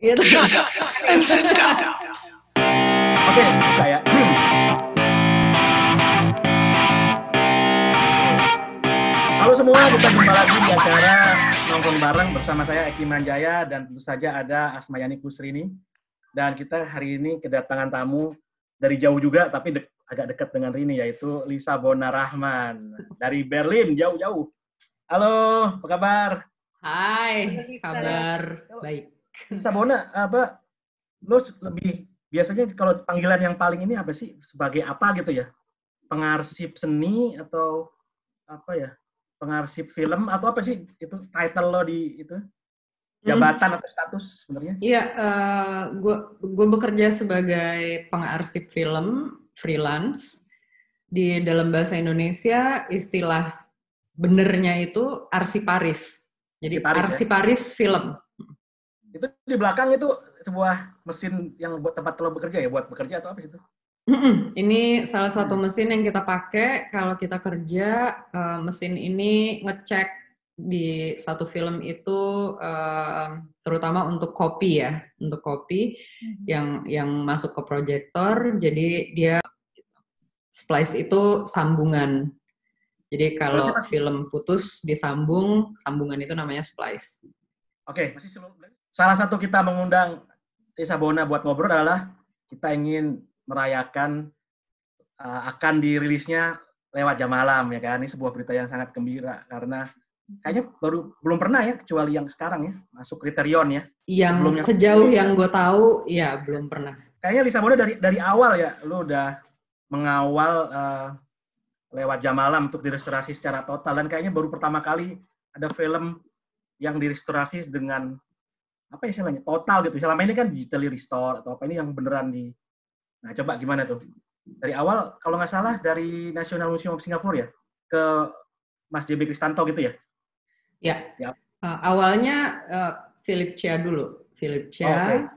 Gitu. Shut up and sit down. Oke, saya. Halo semua, kita jumpa lagi di acara Nongkrong Bareng bersama saya Eki Manjaya dan tentu saja ada Asmayani Kusrini. Dan kita hari ini kedatangan tamu dari jauh juga, tapi agak dekat dengan Rini, yaitu Lisa Bona Rahman dari Berlin, jauh-jauh. Halo, apa kabar? Hai, kabar baik. Lisa Bona, lo lebih biasanya kalau panggilan yang paling ini apa sih? Sebagai apa gitu ya? Pengarsip seni atau apa ya? Pengarsip film atau apa sih itu title lo di itu? Jabatan atau status sebenarnya? Iya, gue bekerja sebagai pengarsip film freelance. Di dalam bahasa Indonesia istilah benernya itu arsiparis. Jadi arsiparis ya? Film. Itu di belakang itu sebuah mesin yang buat tempat lo bekerja ya, buat bekerja atau apa itu? Ini salah satu mesin yang kita pakai kalau kita kerja. Mesin ini ngecek di satu film itu terutama untuk kopi ya, untuk kopi yang masuk ke proyektor. Jadi dia splice itu sambungan. Jadi kalau film putus disambung, sambungan itu namanya splice. Oke, salah satu kita mengundang Lisa Bona buat ngobrol adalah kita ingin merayakan akan dirilisnya Lewat Jam Malam ya kan. Ini sebuah berita yang sangat gembira karena kayaknya belum pernah ya, kecuali yang sekarang ya masuk kriterion ya. Yang sejauh yang gue tahu ya belum pernah. Kayaknya Lisa Bona dari awal ya lu udah mengawal Lewat Jam Malam untuk direstorasi secara total, dan kayaknya baru pertama kali ada film yang direstorasi dengan apa istilahnya total gitu. Selama ini kan digitally restore atau apa, ini yang beneran di. Nah, coba gimana tuh? Dari awal kalau nggak salah dari National Museum of Singapore ya ke Mas JB Kristanto gitu ya? Ya. Awalnya Philip Chia dulu. Philip Chia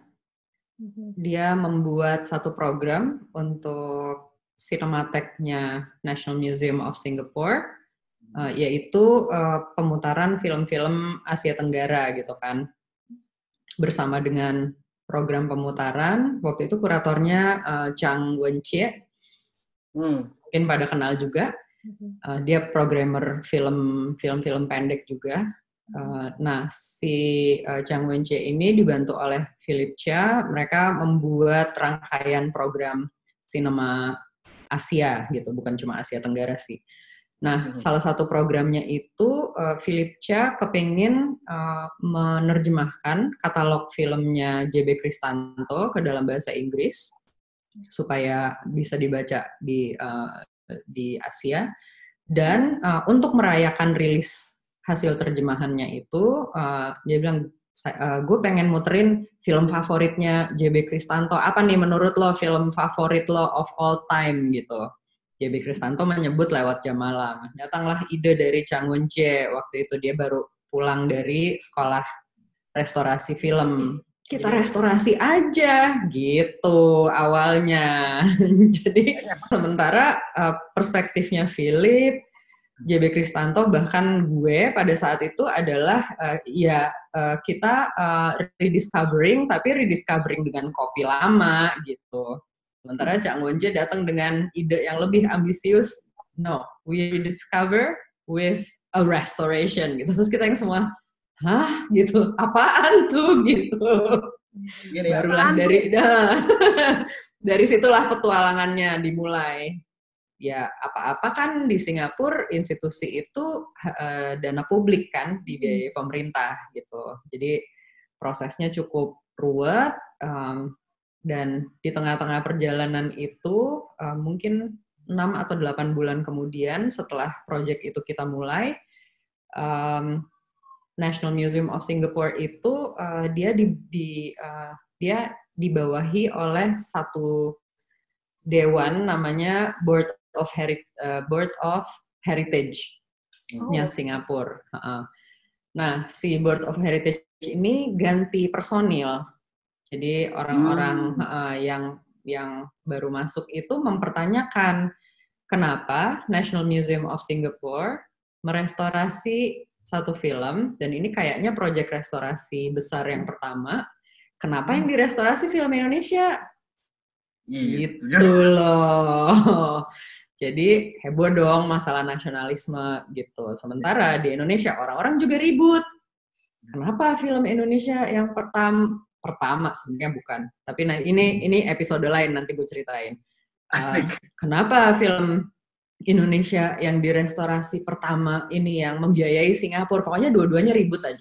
dia membuat satu program untuk Cinematheque-nya National Museum of Singapore, yaitu pemutaran film-film Asia Tenggara gitu kan. Bersama dengan program pemutaran, waktu itu kuratornya Chang Wen-chie, mungkin pada kenal juga. Dia programmer film-film pendek juga. Nah, si Chang Wen-chie ini dibantu oleh Philip Chia, mereka membuat rangkaian program sinema Asia gitu, bukan cuma Asia Tenggara sih. Nah, salah satu programnya itu Philip Chia kepingin menerjemahkan katalog filmnya JB Kristanto ke dalam bahasa Inggris supaya bisa dibaca di Asia, dan untuk merayakan rilis hasil terjemahannya itu dia bilang, gue pengen muterin film favoritnya JB Kristanto. Apa nih menurut lo film favorit lo of all time gitu? JB Kristanto menyebut Lewat Jam Malam. Datanglah ide dari Chang Wen-chie. Waktu itu dia baru pulang dari sekolah restorasi film. Kita restorasi aja gitu awalnya. Jadi sementara perspektifnya Philip, JB Kristanto, bahkan gue pada saat itu adalah kita rediscovering, tapi rediscovering dengan kopi lama gitu. Sementara Chang Wen-chie datang dengan ide yang lebih ambisius. No, we rediscover with a restoration gitu. Terus kita yang semua, hah gitu, apaan tuh gitu. Barulah dari situlah petualangannya dimulai. Ya apa-apa kan di Singapura institusi itu dana publik kan, dibiayai pemerintah gitu. Jadi prosesnya cukup ruwet, dan di tengah-tengah perjalanan itu mungkin 6 atau 8 bulan kemudian setelah proyek itu kita mulai, National Museum of Singapore itu dia dibawahi oleh satu dewan namanya Board of Heritage-nya Singapura. Nah, si Board of Heritage ini ganti personil. Jadi orang-orang yang baru masuk itu mempertanyakan kenapa National Museum of Singapore merestorasi satu film, dan ini kayaknya proyek restorasi besar yang pertama, kenapa yang direstorasi film Indonesia? Gitu loh. Jadi heboh dong masalah nasionalisme gitu. Sementara di Indonesia orang-orang juga ribut. Kenapa film Indonesia yang pertama sebenarnya bukan. Tapi nah ini episode lain nanti gue ceritain. Asik. Kenapa film Indonesia yang direstorasi pertama ini yang membiayai Singapura? Pokoknya dua-duanya ribut aja.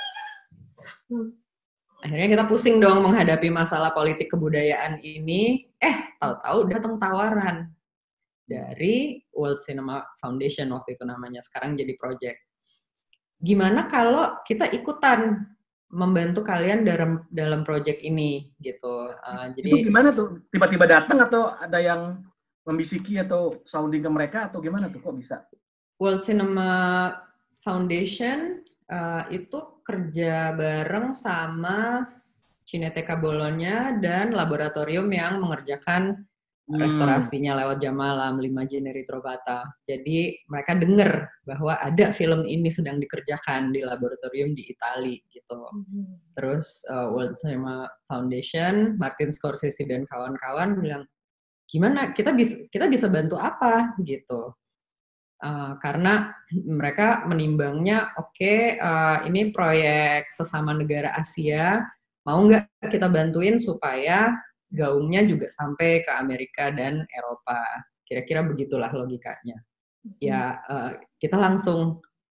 Akhirnya kita pusing dong menghadapi masalah politik kebudayaan ini. Tahu-tahu datang tawaran dari World Cinema Foundation waktu itu namanya, sekarang jadi project. Gimana kalau kita ikutan membantu kalian dalam project ini gitu. Jadi itu gimana tuh? Tiba-tiba datang atau ada yang membisiki atau sounding ke mereka atau gimana tuh kok bisa? World Cinema Foundation itu kerja bareng sama Cineteca Bologna dan laboratorium yang mengerjakan restorasinya lewat Jam Malam, 5 Generi Trovata. Jadi mereka dengar bahwa ada film ini sedang dikerjakan di laboratorium di Italia gitu. Terus World Cinema Foundation, Martin Scorsese dan kawan-kawan bilang, gimana kita bisa bantu apa gitu. Karena mereka menimbangnya, ini proyek sesama negara Asia, mau nggak kita bantuin supaya gaungnya juga sampai ke Amerika dan Eropa. Kira-kira begitulah logikanya. Ya, kita langsung,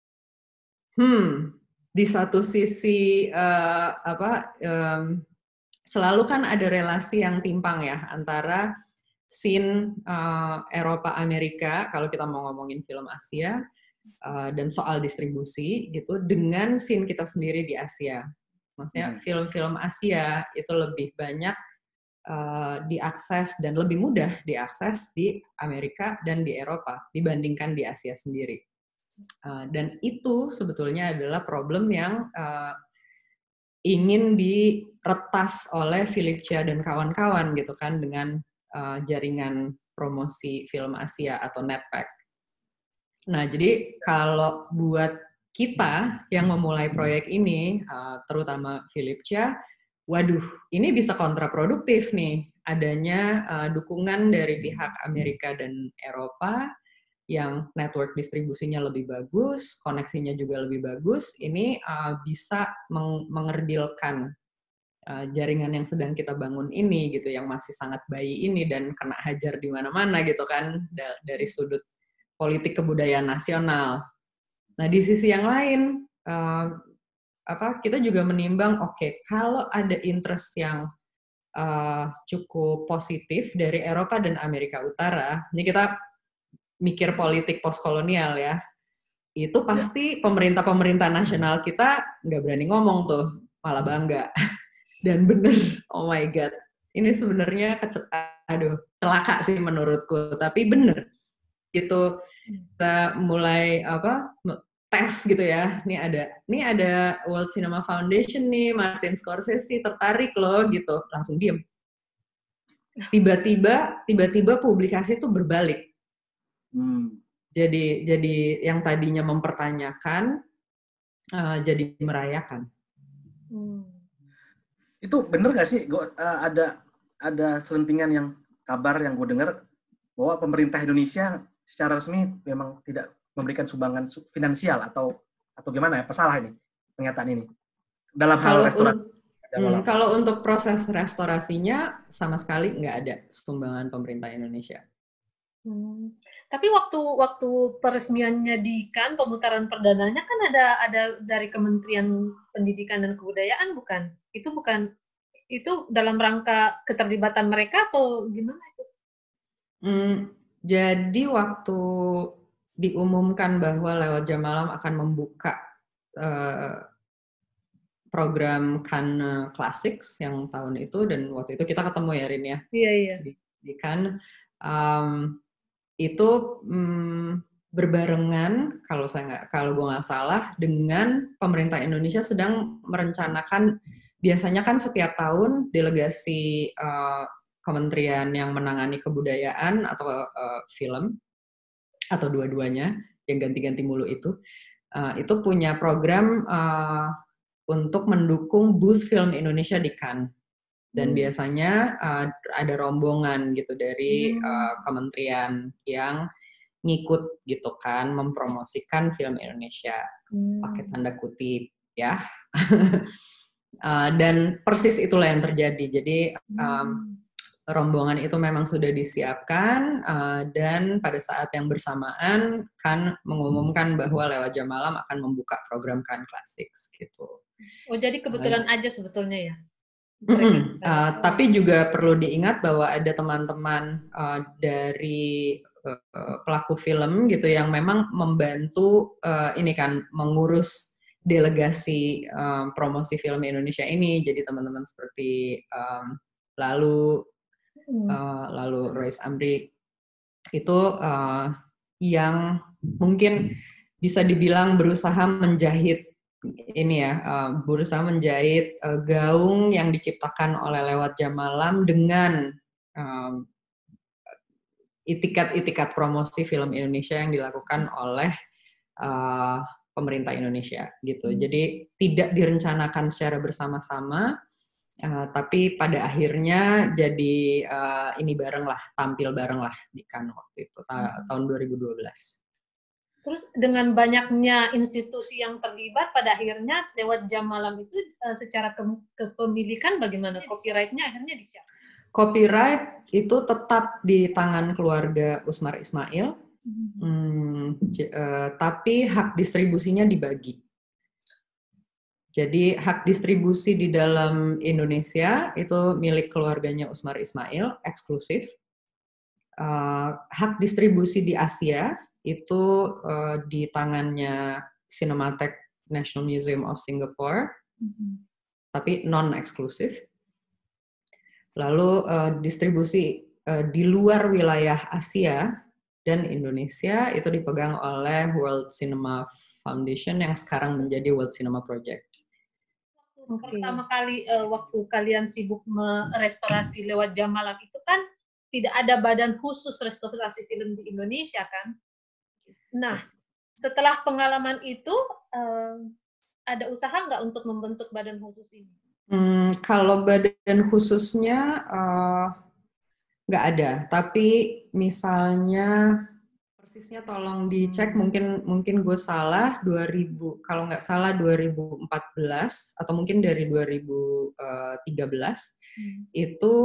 di satu sisi selalu kan ada relasi yang timpang ya antara scene Eropa Amerika kalau kita mau ngomongin film Asia dan soal distribusi gitu dengan scene kita sendiri di Asia. Maksudnya film-film Asia itu lebih banyak diakses dan lebih mudah diakses di Amerika dan di Eropa dibandingkan di Asia sendiri. Dan itu sebetulnya adalah problem yang ingin diretas oleh Philip Chia dan kawan-kawan gitu kan dengan jaringan promosi film Asia atau NetPack. Nah, jadi kalau buat kita yang memulai proyek ini, terutama Philip Chia, waduh, ini bisa kontraproduktif nih, adanya dukungan dari pihak Amerika dan Eropa yang network distribusinya lebih bagus, koneksinya juga lebih bagus, ini bisa mengerdilkan jaringan yang sedang kita bangun ini gitu, yang masih sangat bayi ini dan kena hajar di mana-mana gitu kan, dari sudut politik kebudayaan nasional. Nah, di sisi yang lain, kita juga menimbang, kalau ada interest yang cukup positif dari Eropa dan Amerika Utara, ini kita mikir politik postkolonial ya, itu pasti pemerintah-pemerintah nasional kita nggak berani ngomong tuh, malah bangga. Dan bener, oh my God, ini sebenarnya celaka sih menurutku, tapi bener. Gitu, kita mulai tes gitu ya, ini ada World Cinema Foundation nih, Martin Scorsese tertarik loh gitu, langsung diem. Tiba-tiba publikasi itu berbalik. Jadi yang tadinya mempertanyakan jadi merayakan. Itu bener nggak sih? Ada selentingan yang kabar yang gue dengar bahwa pemerintah Indonesia secara resmi memang tidak memberikan sumbangan finansial atau gimana ya? Salah ini pernyataan ini dalam hal restorasi. Kalau untuk proses restorasinya sama sekali nggak ada sumbangan pemerintah Indonesia. Tapi waktu peresmiannya di Cannes, pemutaran perdananya kan ada dari Kementerian Pendidikan dan Kebudayaan, bukan? Itu dalam rangka keterlibatan mereka atau gimana itu? Jadi waktu diumumkan bahwa lewat Jam Malam akan membuka program Cannes Classics yang tahun itu, dan waktu itu kita ketemu ya Rin ya. Iya. Di Cannes. Itu berbarengan kalau gue nggak salah dengan pemerintah Indonesia sedang merencanakan, biasanya kan setiap tahun delegasi kementerian yang menangani kebudayaan atau film atau dua-duanya yang ganti-ganti mulu itu punya program untuk mendukung booth film Indonesia di Cannes. Dan biasanya ada rombongan gitu dari kementerian yang ngikut gitu kan, mempromosikan film Indonesia, pakai tanda kutip ya. Dan persis itulah yang terjadi. Jadi rombongan itu memang sudah disiapkan, dan pada saat yang bersamaan kan mengumumkan bahwa Lewat Jam Malam akan membuka program Cannes Classics gitu. Oh, jadi kebetulan aja sebetulnya ya? Tapi juga perlu diingat bahwa ada teman-teman dari pelaku film gitu yang memang membantu ini kan mengurus delegasi promosi film Indonesia ini. Jadi teman-teman seperti lalu Royce Amri itu yang mungkin bisa dibilang berusaha menjahit berusaha menjahit gaung yang diciptakan oleh Lewat Jam Malam dengan itikat-itikat promosi film Indonesia yang dilakukan oleh pemerintah Indonesia gitu. Jadi tidak direncanakan secara bersama-sama, tapi pada akhirnya jadi ini bareng lah, tampil bareng lah di Cannes waktu itu tahun 2012. Terus dengan banyaknya institusi yang terlibat, pada akhirnya Lewat Jam Malam itu secara kepemilikan bagaimana? Copyright-nya akhirnya di siapa? Copyright itu tetap di tangan keluarga Usmar Ismail, tapi hak distribusinya dibagi. Jadi hak distribusi di dalam Indonesia itu milik keluarganya Usmar Ismail, eksklusif. Hak distribusi di Asia itu di tangannya Cinematheque National Museum of Singapore, tapi non-eksklusif. Lalu distribusi di luar wilayah Asia dan Indonesia itu dipegang oleh World Cinema Foundation yang sekarang menjadi World Cinema Project. Pertama kali waktu kalian sibuk merestorasi Lewat Jam Malam itu kan tidak ada badan khusus restorasi film di Indonesia kan? Nah, setelah pengalaman itu, ada usaha nggak untuk membentuk badan khusus ini? Kalau badan khususnya nggak ada, tapi misalnya persisnya tolong dicek, mungkin gue salah, kalau nggak salah 2014 atau mungkin dari 2013 itu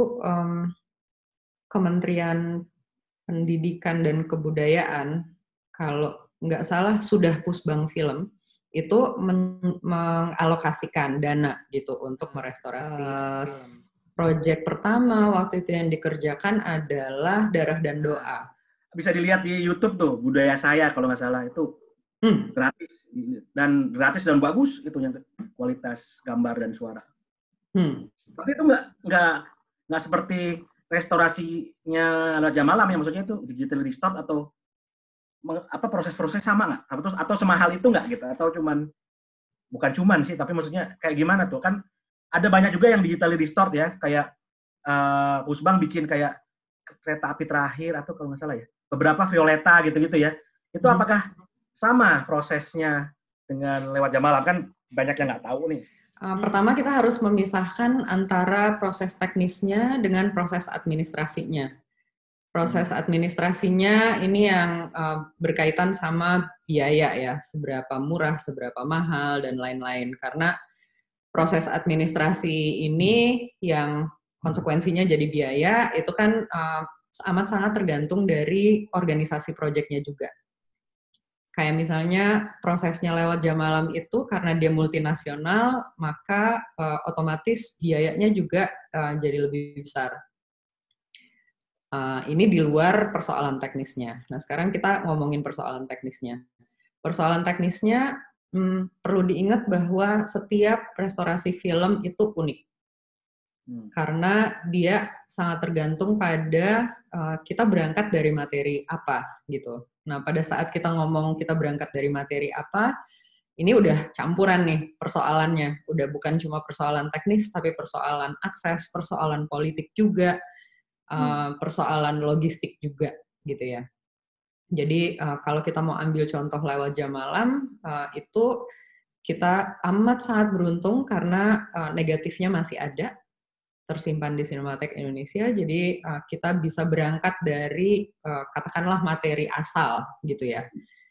Kementerian Pendidikan dan Kebudayaan, kalau nggak salah sudah Pusbang Film itu mengalokasikan dana gitu untuk merestorasi. Proyek pertama waktu itu yang dikerjakan adalah Darah dan Doa. Bisa dilihat di YouTube tuh, Budaya Saya kalau nggak salah itu gratis dan bagus itu yang kualitas gambar dan suara. Tapi itu nggak seperti restorasinya Lewat Jam Malam ya, maksudnya itu digital restore atau proses-prosesnya sama nggak? Atau semahal itu nggak gitu? Atau bukan cuman sih, tapi maksudnya kayak gimana tuh? Kan ada banyak juga yang digital restore ya, kayak Pusbang bikin kayak Kereta Api Terakhir atau kalau nggak salah ya, beberapa Violeta gitu-gitu ya. Itu apakah sama prosesnya dengan Lewat Jam Malam? Kan banyak yang nggak tahu nih. Pertama kita harus memisahkan antara proses teknisnya dengan proses administrasinya. Proses administrasinya ini yang berkaitan sama biaya ya, seberapa murah, seberapa mahal, dan lain-lain. Karena proses administrasi ini yang konsekuensinya jadi biaya, itu kan amat sangat tergantung dari organisasi proyeknya juga. Kayak misalnya prosesnya Lewat Jam Malam itu karena dia multinasional, maka otomatis biayanya juga jadi lebih besar. Ini di luar persoalan teknisnya. Nah, sekarang kita ngomongin persoalan teknisnya. Persoalan teknisnya perlu diingat bahwa setiap restorasi film itu unik. Karena dia sangat tergantung pada kita berangkat dari materi apa gitu. Nah, pada saat kita ngomong kita berangkat dari materi apa, ini udah campuran nih persoalannya. Udah bukan cuma persoalan teknis, tapi persoalan akses, persoalan politik juga, persoalan logistik juga gitu ya. Jadi kalau kita mau ambil contoh Lewat Jam Malam, itu kita amat sangat beruntung karena negatifnya masih ada tersimpan di Cinematheque Indonesia, jadi kita bisa berangkat dari katakanlah materi asal gitu ya.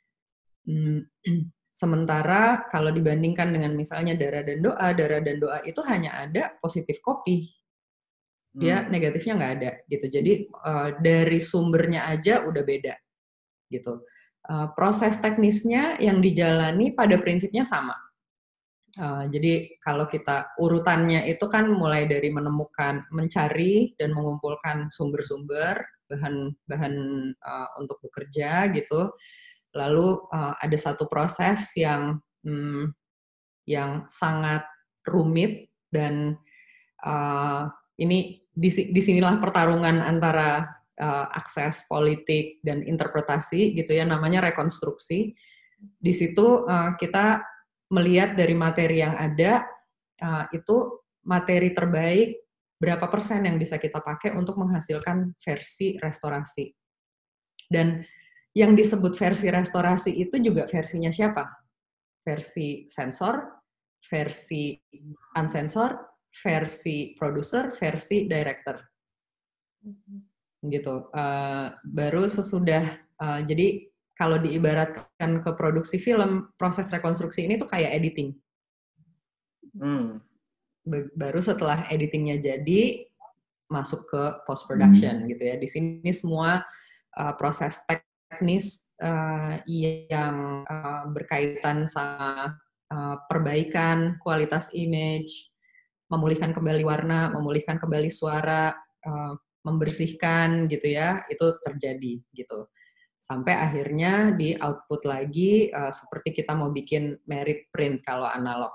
Sementara kalau dibandingkan dengan misalnya Dara dan Doa itu hanya ada positif copy, dia negatifnya nggak ada gitu. Jadi dari sumbernya aja udah beda gitu. Proses teknisnya yang dijalani pada prinsipnya sama. Jadi kalau kita urutannya itu kan mulai dari mencari dan mengumpulkan sumber-sumber bahan untuk bekerja gitu. Lalu ada satu proses yang sangat rumit dan ini disinilah pertarungan antara akses politik dan interpretasi gitu ya, namanya rekonstruksi. Di situ kita melihat dari materi yang ada, itu materi terbaik berapa persen yang bisa kita pakai untuk menghasilkan versi restorasi. Dan yang disebut versi restorasi itu juga versinya siapa? Versi sensor, versi unsensor, versi produser, versi director. Gitu. Baru sesudah, jadi kalau diibaratkan ke produksi film, proses rekonstruksi ini tuh kayak editing. Baru setelah editingnya jadi, masuk ke post production gitu ya. Di sini semua proses teknis yang berkaitan sama perbaikan kualitas image, memulihkan kembali warna, memulihkan kembali suara, membersihkan gitu ya, itu terjadi gitu. Sampai akhirnya di output lagi seperti kita mau bikin merit print kalau analog.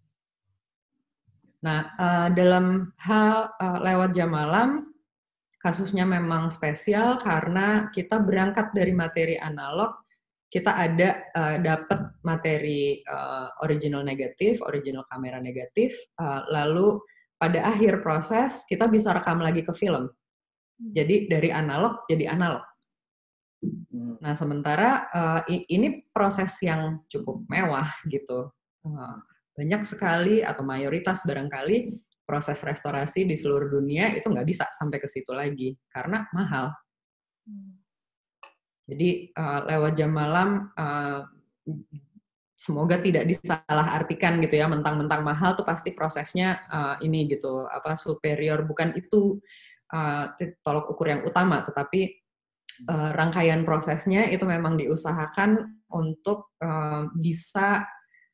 Nah, dalam hal Lewat Jam Malam, kasusnya memang spesial karena kita berangkat dari materi analog, kita dapat materi original negatif, original kamera negatif, lalu pada akhir proses kita bisa rekam lagi ke film. Jadi dari analog jadi analog. Nah, sementara ini proses yang cukup mewah gitu. Banyak sekali atau mayoritas barangkali proses restorasi di seluruh dunia itu nggak bisa sampai ke situ lagi karena mahal. Jadi Lewat Jam Malam semoga tidak disalahartikan gitu ya, mentang-mentang mahal tuh pasti prosesnya ini gitu, superior, bukan itu tolok ukur yang utama, tetapi rangkaian prosesnya itu memang diusahakan untuk bisa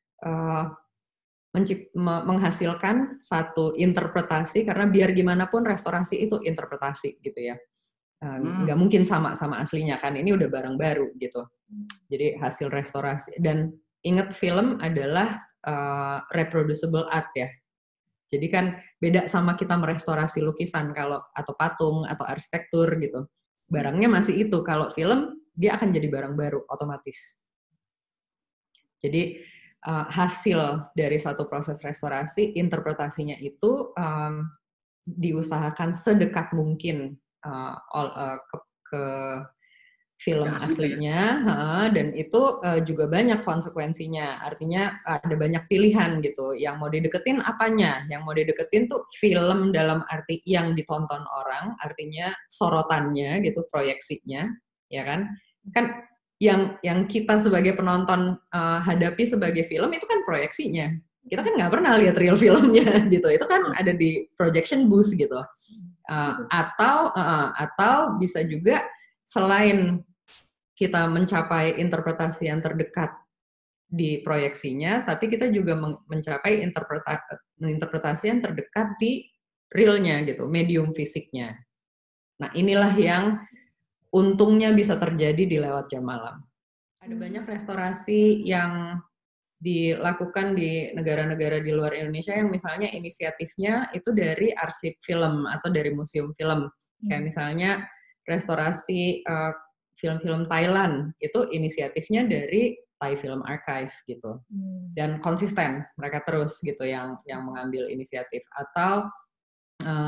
menghasilkan satu interpretasi, karena biar gimana pun restorasi itu interpretasi gitu ya. Nggak mungkin sama aslinya kan, ini udah barang baru gitu. Jadi hasil restorasi, dan ingat film adalah reproducible art ya. Jadi kan beda sama kita merestorasi lukisan atau patung atau arsitektur gitu. Barangnya masih itu, kalau film dia akan jadi barang baru otomatis. Jadi hasil dari satu proses restorasi, interpretasinya itu diusahakan sedekat mungkin ke film aslinya, dan itu juga banyak konsekuensinya. Artinya ada banyak pilihan gitu. Yang mau dideketin apanya? Yang mau dideketin tuh film dalam arti yang ditonton orang, artinya sorotannya gitu, proyeksinya, ya kan? Kan yang kita sebagai penonton hadapi sebagai film itu kan proyeksinya. Kita kan nggak pernah lihat real filmnya gitu. Itu kan ada di projection booth gitu. Atau bisa juga selain kita mencapai interpretasi yang terdekat di proyeksinya, tapi kita juga mencapai interpretasi yang terdekat di realnya gitu, medium fisiknya. Nah, inilah yang untungnya bisa terjadi di Lewat Jam Malam. Ada banyak restorasi yang dilakukan di negara-negara di luar Indonesia yang misalnya inisiatifnya itu dari arsip film atau dari museum film. Kayak misalnya restorasi film-film Thailand, itu inisiatifnya dari Thai Film Archive gitu. Dan konsisten, mereka terus gitu yang mengambil inisiatif. Atau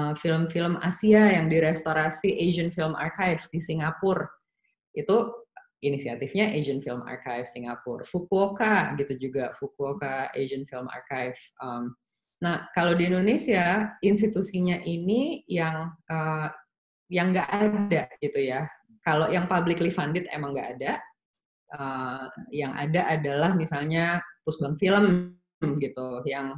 film-film Asia yang direstorasi Asian Film Archive di Singapura. Itu inisiatifnya Asian Film Archive Singapura, Fukuoka gitu juga, Fukuoka Asian Film Archive. Nah, kalau di Indonesia institusinya ini yang nggak ada gitu ya. Kalau yang publicly funded emang nggak ada. Yang ada adalah misalnya Pusbang Film gitu, yang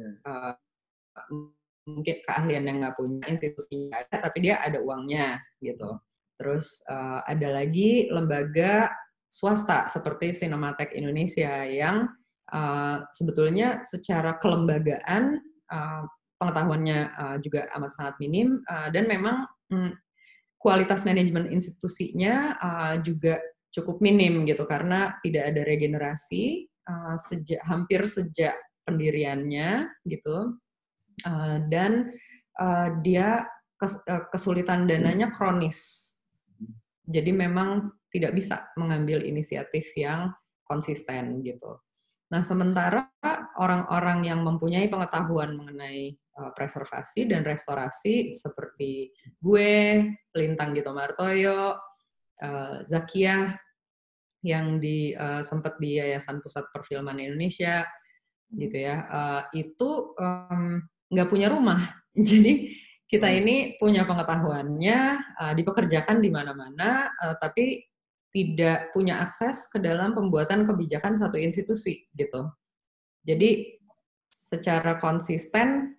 mungkin keahlian yang nggak punya, institusinya ada, tapi dia ada uangnya gitu. Terus ada lagi lembaga swasta seperti Cinematheque Indonesia yang sebetulnya secara kelembagaan pengetahuannya juga amat sangat minim, dan memang kualitas manajemen institusinya juga cukup minim gitu, karena tidak ada regenerasi hampir sejak pendiriannya gitu, dan dia kesulitan dananya kronis. Jadi memang tidak bisa mengambil inisiatif yang konsisten gitu. Nah, sementara orang-orang yang mempunyai pengetahuan mengenai preservasi dan restorasi seperti gue, Lintang Gito Martoyo, Zakiah yang sempat di Yayasan Pusat Perfilman Indonesia gitu ya, itu nggak punya rumah. Jadi kita ini punya pengetahuannya, dipekerjakan di mana-mana, tapi tidak punya akses ke dalam pembuatan kebijakan satu institusi gitu. Jadi secara konsisten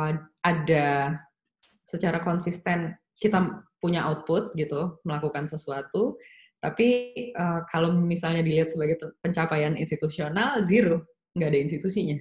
secara konsisten kita punya output gitu, melakukan sesuatu, tapi kalau misalnya dilihat sebagai pencapaian institusional, zero, nggak ada institusinya.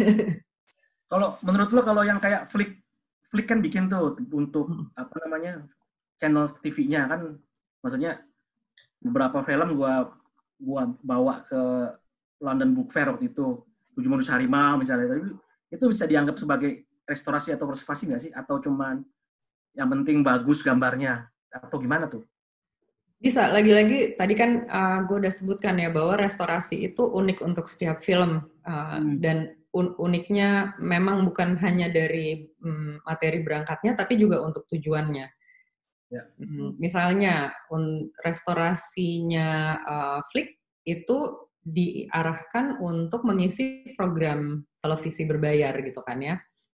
Kalau menurut lo, kalau yang kayak Flick kan bikin tuh untuk apa namanya channel TV-nya kan, maksudnya beberapa film gua bawa ke London Book Fair waktu itu, 7 Modus Harimau misalnya, tapi itu bisa dianggap sebagai restorasi atau preservasi nggak sih? Atau cuman yang penting bagus gambarnya, atau gimana tuh? Bisa, lagi-lagi tadi kan gue udah sebutkan ya bahwa restorasi itu unik untuk setiap film, dan uniknya memang bukan hanya dari materi berangkatnya, tapi juga untuk tujuannya. Ya. Misalnya restorasinya Flick itu diarahkan untuk mengisi program televisi berbayar gitu kan ya,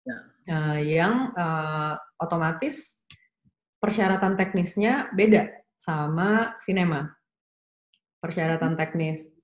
yang otomatis persyaratan teknisnya beda sama sinema. Persyaratan teknis.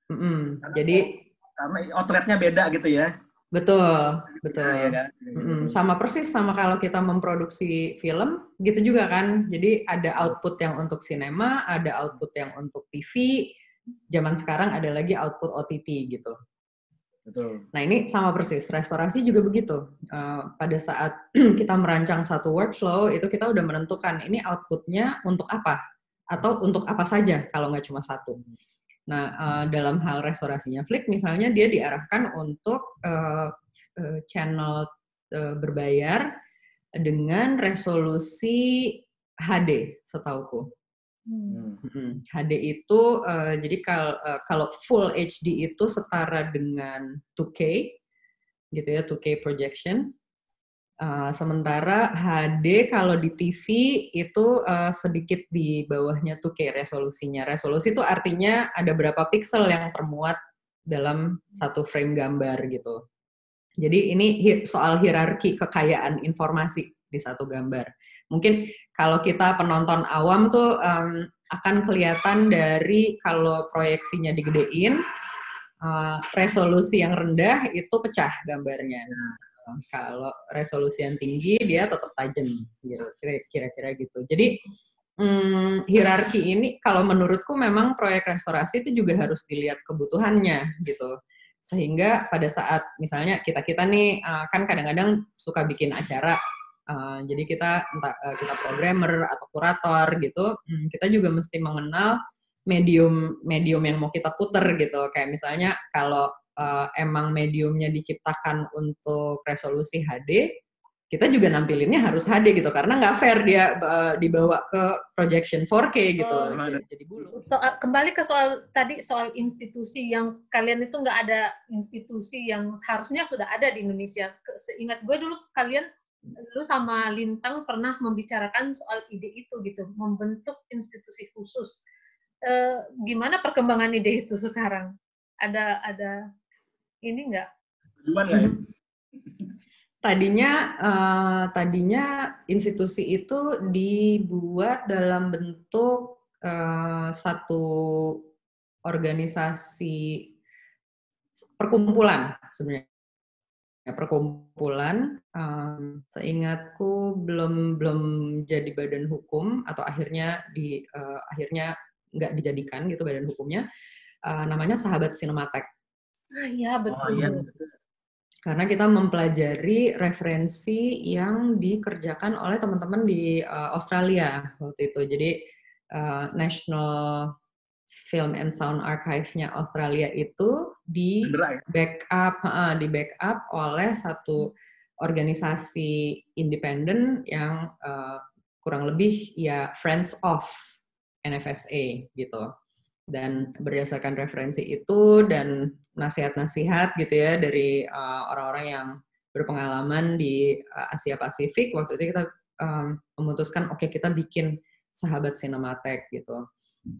Jadi karena outletnya beda gitu ya. Betul. Ya, kan? Sama persis sama kalau kita memproduksi film gitu juga kan. Jadi ada output yang untuk sinema, ada output yang untuk TV. Zaman sekarang ada lagi output OTT gitu. Betul. Nah ini sama persis, restorasi juga begitu. Pada saat kita merancang satu workflow, itu kita udah menentukan ini outputnya untuk apa, atau untuk apa saja kalau nggak cuma satu. Nah, dalam hal restorasinya Flick, misalnya dia diarahkan untuk channel berbayar dengan resolusi HD, setauku. HD itu, jadi kalau full HD itu setara dengan 2K, gitu ya, 2K projection. Sementara HD kalau di TV itu sedikit di bawahnya 2K resolusinya. Resolusi itu artinya ada berapa piksel yang termuat dalam satu frame gambar gitu. Jadi ini soal hierarki kekayaan informasi di satu gambar. Mungkin kalau kita penonton awam tuh akan kelihatan dari kalau proyeksinya digedein, resolusi yang rendah itu pecah gambarnya. Kalau resolusi yang tinggi dia tetap tajam, gitu, kira-kira gitu. Jadi hierarki ini kalau menurutku memang proyek restorasi itu juga harus dilihat kebutuhannya gitu. Sehingga pada saat misalnya kita nih kan kadang-kadang suka bikin acara, jadi kita kita programmer atau kurator gitu, kita juga mesti mengenal medium yang mau kita puter gitu. Kayak misalnya kalau emang mediumnya diciptakan untuk resolusi HD, kita juga nampilinnya harus HD gitu, karena nggak fair dia dibawa ke projection 4K gitu. Jadi bulu. Kembali ke soal tadi, soal institusi yang kalian itu nggak ada institusi yang harusnya sudah ada di Indonesia. Seingat gue dulu lu sama Lintang pernah membicarakan soal ide itu gitu, membentuk institusi khusus gimana perkembangan ide itu sekarang? Ada ini nggak? Gimana ya? Tadinya institusi itu dibuat dalam bentuk satu organisasi perkumpulan sebenarnya. Perkumpulan, seingatku belum jadi badan hukum atau akhirnya nggak dijadikan gitu badan hukumnya. Namanya Sahabat Sinematek. Iya betul. Oh, iya. Karena kita mempelajari referensi yang dikerjakan oleh teman-teman di Australia waktu itu. Jadi National Film and Sound Archive-nya Australia itu di backup oleh satu organisasi independen yang kurang lebih ya Friends of NFSA gitu. Dan berdasarkan referensi itu dan nasihat-nasihat gitu ya dari orang-orang yang berpengalaman di Asia Pasifik, waktu itu kita memutuskan oke, kita bikin Sahabat Sinematek gitu.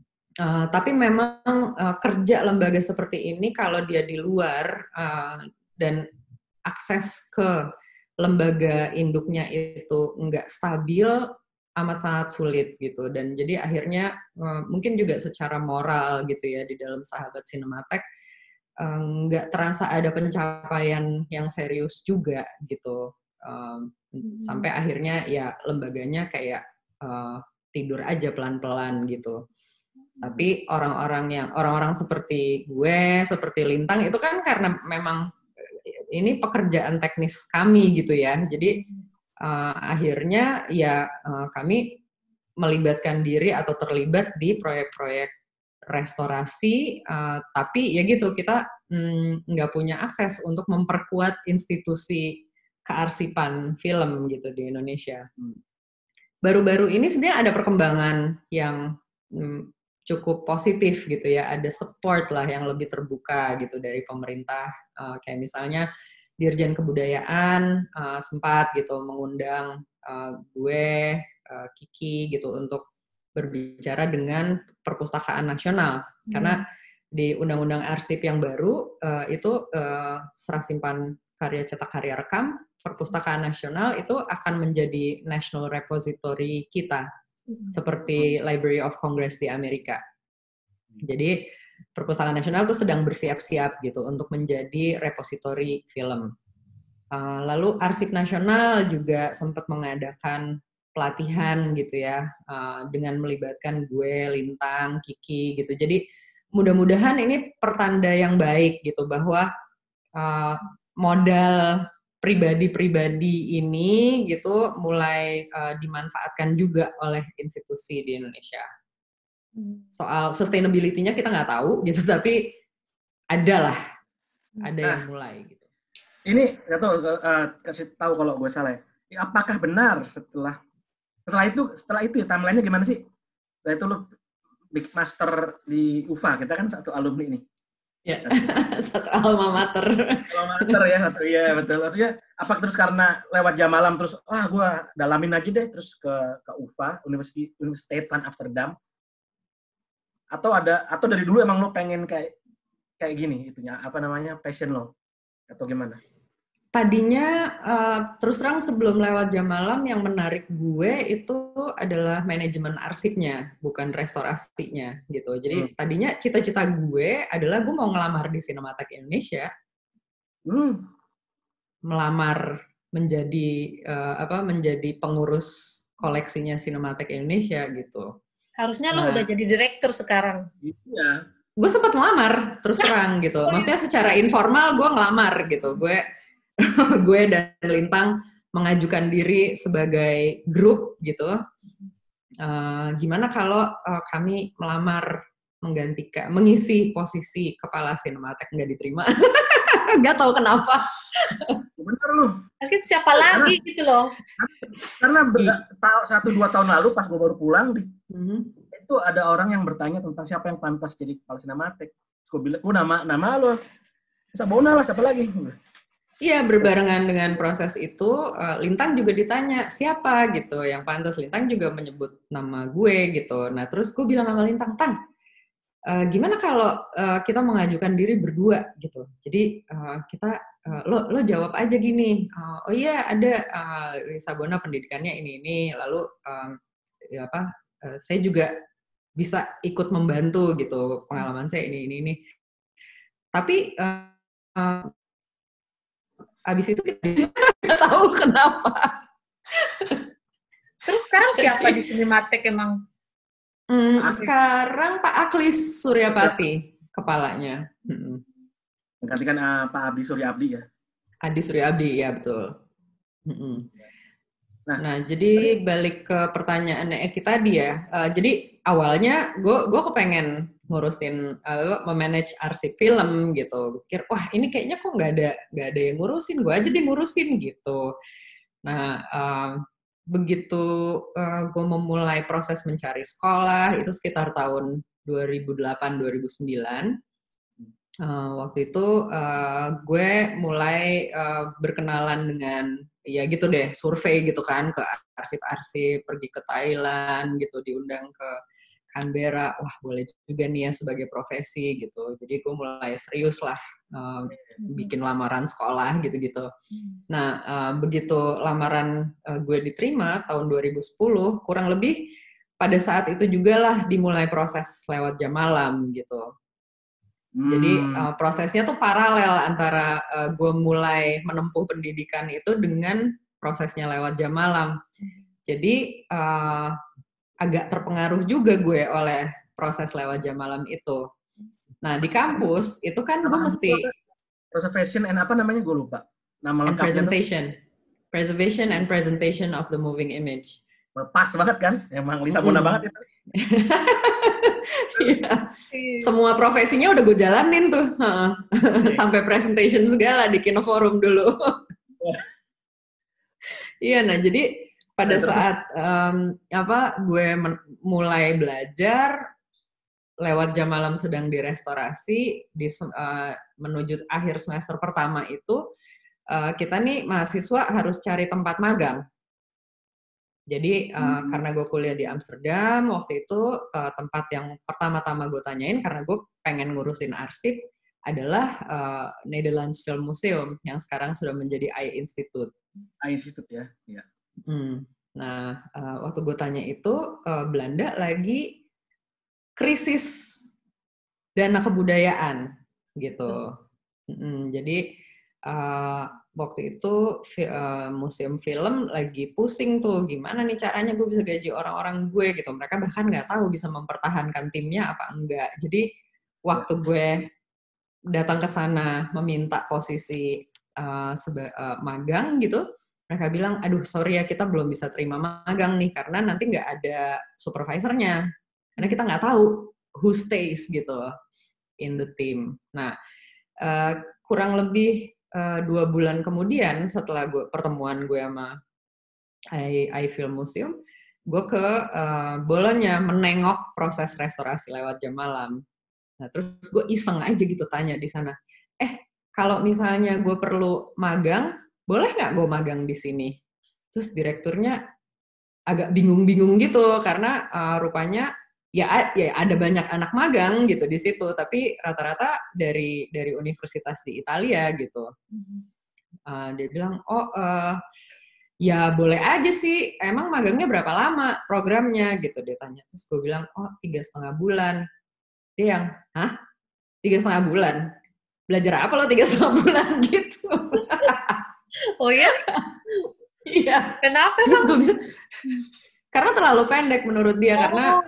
Tapi memang kerja lembaga seperti ini kalau dia di luar dan akses ke lembaga induknya itu nggak stabil, amat sangat sulit gitu. Dan jadi akhirnya mungkin juga secara moral gitu ya di dalam Sahabat Sinematek nggak terasa ada pencapaian yang serius juga gitu. Sampai akhirnya ya lembaganya kayak tidur aja pelan-pelan gitu. Tapi orang-orang seperti gue, seperti Lintang itu kan karena memang ini pekerjaan teknis kami gitu ya. Jadi akhirnya ya kami melibatkan diri atau terlibat di proyek-proyek restorasi, tapi ya gitu kita nggak punya akses untuk memperkuat institusi kearsipan film gitu di Indonesia. Baru-baru ini sebenarnya ada perkembangan yang cukup positif gitu ya, ada support lah yang lebih terbuka gitu dari pemerintah, kayak misalnya Dirjen Kebudayaan sempat gitu mengundang gue, Kiki gitu untuk berbicara dengan Perpustakaan Nasional, karena di Undang-Undang Arsip yang baru itu Serah Simpan Karya Cetak Karya Rekam, Perpustakaan Nasional itu akan menjadi National Repository kita. Seperti Library of Congress di Amerika. Jadi Perpustakaan Nasional itu sedang bersiap-siap gitu untuk menjadi repositori film. Lalu Arsip Nasional juga sempat mengadakan pelatihan gitu ya, dengan melibatkan gue, Lintang, Kiki gitu. Jadi mudah-mudahan ini pertanda yang baik gitu bahwa modal pribadi-pribadi ini gitu mulai dimanfaatkan juga oleh institusi di Indonesia. Soal sustainability-nya kita nggak tahu gitu, tapi ada yang mulai gitu. Ini nggak tahu, kasih tahu kalau gue salah ya. Apakah benar setelah itu ya timeline-nya gimana sih? Setelah itu lo big master di UVA, kita kan satu alumni nih. Ya, satu alma mater. Alma mater ya, satu ya betul. Maksudnya apa terus karena lewat jam malam terus gue dalamin aja deh terus ke UVA, Universiteit van Amsterdam. Atau dari dulu emang lo pengen kayak gini itunya, apa namanya, passion lo atau gimana? Tadinya terus terang sebelum lewat jam malam yang menarik gue itu adalah manajemen arsipnya, bukan restorasinya gitu. Jadi tadinya cita-cita gue adalah gue mau ngelamar di Sinematek Indonesia, melamar menjadi menjadi pengurus koleksinya Sinematek Indonesia gitu. Harusnya lo udah jadi direktur sekarang. Iya. Gue sempat ngelamar terus terang gitu. Maksudnya secara informal gue ngelamar gitu. Gue dan Lintang mengajukan diri sebagai grup gitu. Gimana kalau kami melamar mengisi posisi kepala Sinematek, nggak diterima. Nggak tahu kenapa. Bener lu. Akhirnya siapa lagi gitu loh. Karena 1-2 tahun lalu pas gue baru pulang itu ada orang yang bertanya tentang siapa yang pantas jadi kepala Sinematek. Gue bilang, nama lo. Sabona lah, siapa lagi? Iya, berbarengan dengan proses itu, Lintang juga ditanya, siapa gitu yang pantas. Lintang juga menyebut nama gue gitu. Nah, terus gue bilang sama Lintang, Tang, gimana kalau kita mengajukan diri berdua gitu. Jadi kita lo jawab aja gini. Oh iya ada Lisa Bona pendidikannya ini. Lalu saya juga bisa ikut membantu gitu. Pengalaman saya ini. Tapi abis itu kita nggak tahu kenapa. Terus sekarang siapa di Cinematek emang? Sekarang Pak Aklis Suryapati kepalanya. Menggantikan Pak Abdi Suryabdi ya? Adi Suryabdi, ya betul. Nah, jadi balik ke pertanyaannya Eki tadi ya. Jadi awalnya gue kepengen ngurusin memanage arsip film gitu. Pikir wah ini kayaknya kok nggak ada yang ngurusin, gue aja deh ngurusin gitu. Nah begitu gue memulai proses mencari sekolah itu sekitar tahun 2008-2009. Waktu itu gue mulai berkenalan dengan ya gitu deh, survei gitu kan ke arsip-arsip, pergi ke Thailand gitu, diundang ke Canberra, wah boleh juga nih ya sebagai profesi gitu. Jadi gue mulai serius lah bikin lamaran sekolah gitu-gitu. Nah, begitu lamaran gue diterima tahun 2010, kurang lebih pada saat itu juga lah dimulai proses lewat jam malam gitu. Jadi prosesnya tuh paralel antara gue mulai menempuh pendidikan itu dengan prosesnya lewat jam malam. Jadi agak terpengaruh juga gue oleh proses lewat jam malam itu. Nah di kampus itu kan gue mesti preservation and apa namanya gue lupa nama lengkapnya. Preservation and presentation of the moving image. Pas banget kan, emang Lisa Bona banget itu. Iya. Semua profesinya udah gue jalanin tuh, sampai presentation segala di Kino Forum dulu. Iya, nah jadi pada saat gue mulai belajar lewat jam malam sedang direstorasi menuju akhir semester pertama itu kita nih mahasiswa harus cari tempat magang. Jadi karena gue kuliah di Amsterdam waktu itu tempat yang pertama-tama gue tanyain karena gue pengen ngurusin arsip adalah Netherlands Film Museum yang sekarang sudah menjadi AI Institute. AI Institute ya. Ya. Nah waktu gue tanya itu Belanda lagi krisis dana kebudayaan gitu. Jadi waktu itu museum film lagi pusing tuh gimana nih caranya gue bisa gaji orang-orang gue gitu. Mereka bahkan nggak tahu bisa mempertahankan timnya apa enggak. Jadi waktu gue datang ke sana meminta posisi magang gitu, mereka bilang, aduh sorry ya kita belum bisa terima magang nih karena nanti nggak ada supervisornya. Karena kita nggak tahu who stays gitu in the team. Nah, kurang lebih 2 bulan kemudian setelah pertemuan gue sama AI Film Museum, gue ke Bolonya menengok proses restorasi lewat jam malam. Nah, terus gue iseng aja gitu tanya di sana, kalau misalnya gue perlu magang, boleh nggak gue magang di sini? Terus direkturnya agak bingung-bingung gitu karena rupanya ya ada banyak anak magang gitu di situ, tapi rata-rata dari universitas di Italia gitu. Dia bilang, ya boleh aja sih, emang magangnya berapa lama programnya gitu, dia tanya. Terus gue bilang, 3,5 bulan. Dia yang, hah? 3,5 bulan? Belajar apa lo 3,5 bulan gitu? Oh ya? Iya. Kenapa? Terus gue bilang, karena terlalu pendek menurut dia, karena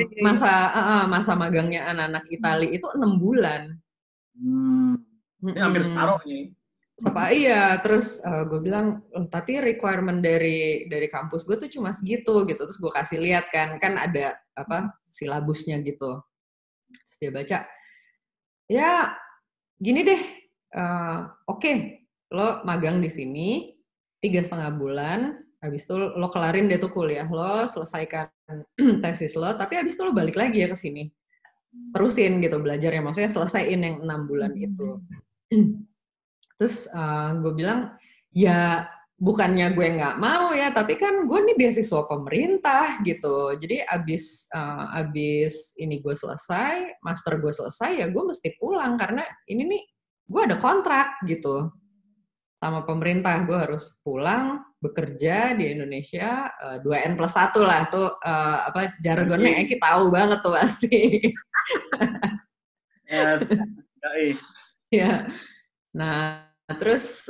masa magangnya anak-anak Itali itu 6 bulan. Ini hampir separuhnya. Iya, terus gue bilang, tapi requirement dari kampus gue tuh cuma segitu gitu. Terus gue kasih lihat kan ada silabusnya gitu. Terus dia baca, ya gini deh, oke, lo magang di sini 3,5 bulan. Habis itu lo kelarin deh tuh kuliah lo, selesaikan tesis lo, tapi habis itu lo balik lagi ya ke sini. Terusin gitu belajarnya, maksudnya selesaiin yang 6 bulan itu. Terus gue bilang, ya bukannya gue nggak mau ya, tapi kan gue nih beasiswa pemerintah gitu. Jadi abis ini gue selesai, master gue selesai, ya gue mesti pulang karena ini nih gue ada kontrak gitu sama pemerintah. Gue harus pulang bekerja di Indonesia 2N+1 lah tuh, jargonnya Eki tahu banget tuh pasti. Ya. Nah, terus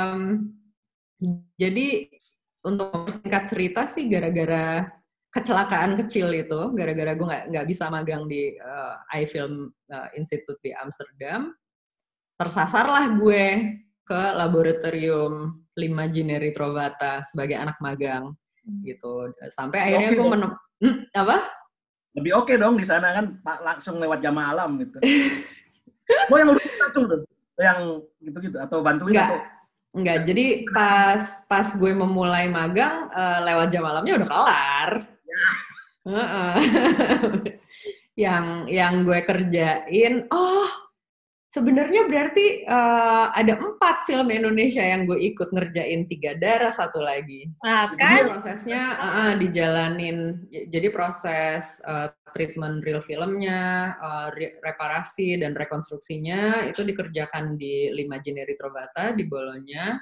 jadi untuk mempersingkat cerita sih gara-gara kecelakaan kecil itu, gara-gara gue nggak bisa magang di iFilm Institute di Amsterdam, tersasarlah gue ke laboratorium L'Immagine Ritrovata sebagai anak magang gitu. Sampai akhirnya gue apa? Lebih oke dong di sana kan, Pak, langsung lewat jam malam gitu. Gue yang lulus langsung tuh, yang gitu-gitu atau bantuin atau? Enggak, jadi pas gue memulai magang, lewat jam malamnya udah kelar. Yang gue kerjain, sebenarnya berarti ada 4 film Indonesia yang gue ikut ngerjain, 3 darah, 1 lagi. Kan? Jadi prosesnya dijalanin, jadi proses treatment real filmnya, reparasi dan rekonstruksinya itu dikerjakan di L'Immagine Ritrovata di Bologna.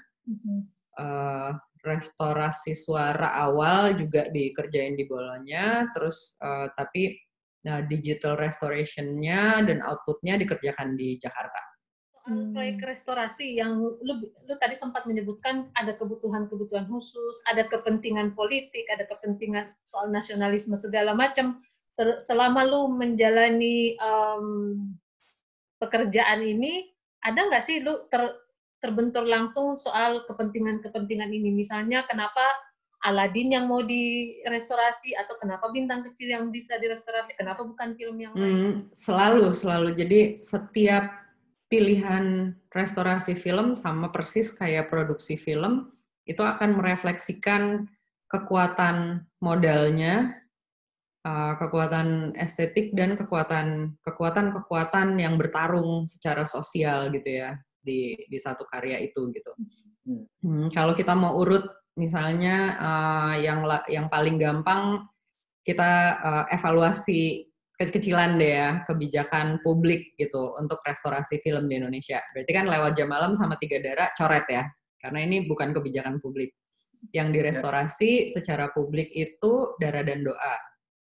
Restorasi suara awal juga dikerjain di Bologna, terus tapi digital restoration-nya dan output-nya dikerjakan di Jakarta. Soal proyek restorasi yang lu tadi sempat menyebutkan ada kebutuhan-kebutuhan khusus, ada kepentingan politik, ada kepentingan soal nasionalisme segala macam. Selama lu menjalani pekerjaan ini, ada nggak sih lu terbentur langsung soal kepentingan-kepentingan ini? Misalnya kenapa Aladin yang mau direstorasi, atau kenapa Bintang Kecil yang bisa direstorasi, kenapa bukan film yang lain? Selalu. Jadi setiap pilihan restorasi film sama persis kayak produksi film, itu akan merefleksikan kekuatan modalnya, kekuatan estetik, dan kekuatan yang bertarung secara sosial gitu ya di satu karya itu gitu. Kalau kita mau urut misalnya yang paling gampang kita evaluasi kecil-kecilan deh ya, kebijakan publik gitu untuk restorasi film di Indonesia. Berarti kan lewat jam malam sama 3 darah coret ya, karena ini bukan kebijakan publik. Yang direstorasi secara publik itu Darah dan Doa.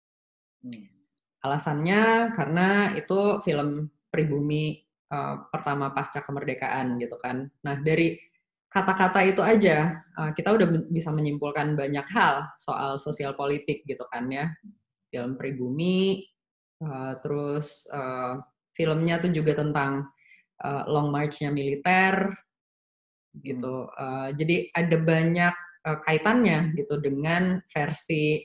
Alasannya karena itu film pribumi pertama pasca kemerdekaan gitu kan. Nah, dari kata-kata itu aja kita udah bisa menyimpulkan banyak hal soal sosial politik gitu kan ya. Film pribumi, terus filmnya tuh juga tentang long march-nya militer gitu. Jadi ada banyak kaitannya gitu dengan versi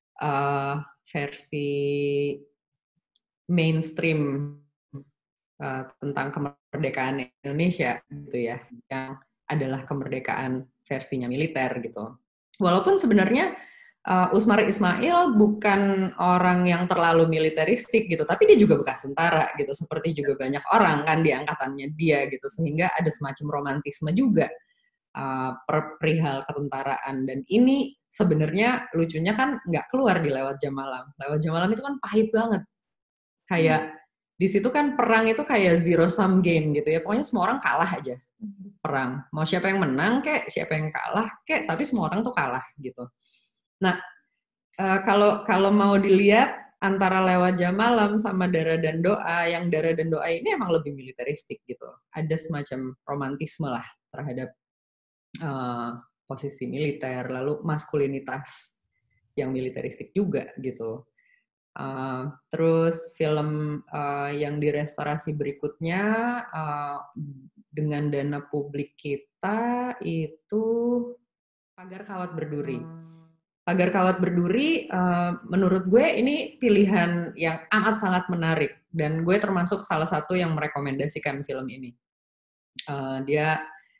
mainstream tentang kemerdekaan Indonesia gitu ya, yang adalah kemerdekaan versinya militer gitu. Walaupun sebenarnya Usmar Ismail bukan orang yang terlalu militeristik gitu, tapi dia juga bekas tentara gitu, seperti juga banyak orang kan di angkatannya dia gitu, sehingga ada semacam romantisme juga perihal ketentaraan. Dan ini sebenarnya lucunya kan nggak keluar di Lewat Jam Malam. Lewat Jam Malam itu kan pahit banget. Kayak di situ kan perang itu kayak zero sum game gitu ya. Pokoknya semua orang kalah aja perang. Mau siapa yang menang kek, siapa yang kalah kek, tapi semua orang tuh kalah gitu. Nah, kalau mau dilihat antara Lewat Jam Malam sama Darah dan Doa, yang Darah dan Doa ini emang lebih militeristik gitu. Ada semacam romantisme lah terhadap posisi militer, lalu maskulinitas yang militeristik juga gitu. Terus film yang direstorasi berikutnya dengan dana publik kita itu Pagar Kawat Berduri. Pagar Kawat Berduri menurut gue ini pilihan yang amat sangat menarik, dan gue termasuk salah satu yang merekomendasikan film ini. Dia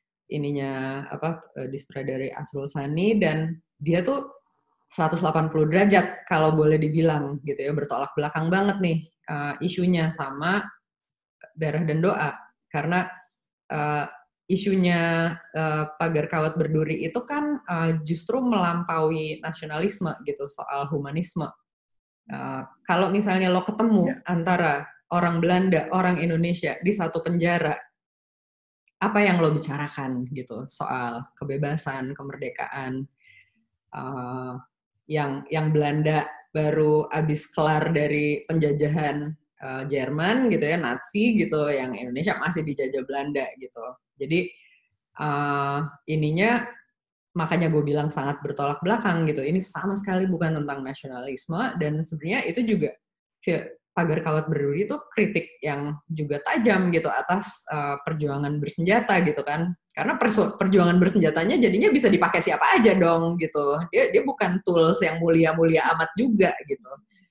disutradari Asrul Sani, dan dia tuh 180 derajat kalau boleh dibilang gitu ya, bertolak belakang banget nih isunya sama Darah dan Doa, karena isunya Pagar Kawat Berduri itu kan justru melampaui nasionalisme gitu, soal humanisme. Kalau misalnya lo ketemu antara orang Belanda, orang Indonesia di satu penjara, apa yang lo bicarakan gitu soal kebebasan, kemerdekaan, yang Belanda baru habis kelar dari penjajahan Jerman gitu ya, Nazi gitu, yang Indonesia masih dijajah Belanda gitu. Jadi ininya makanya gue bilang sangat bertolak belakang gitu. Ini sama sekali bukan tentang nasionalisme, dan sebenarnya itu juga Pagar Kawat Berduri itu kritik yang juga tajam gitu atas perjuangan bersenjata gitu kan. Karena perjuangan bersenjatanya jadinya bisa dipakai siapa aja dong gitu. Dia bukan tools yang mulia-mulia amat juga gitu.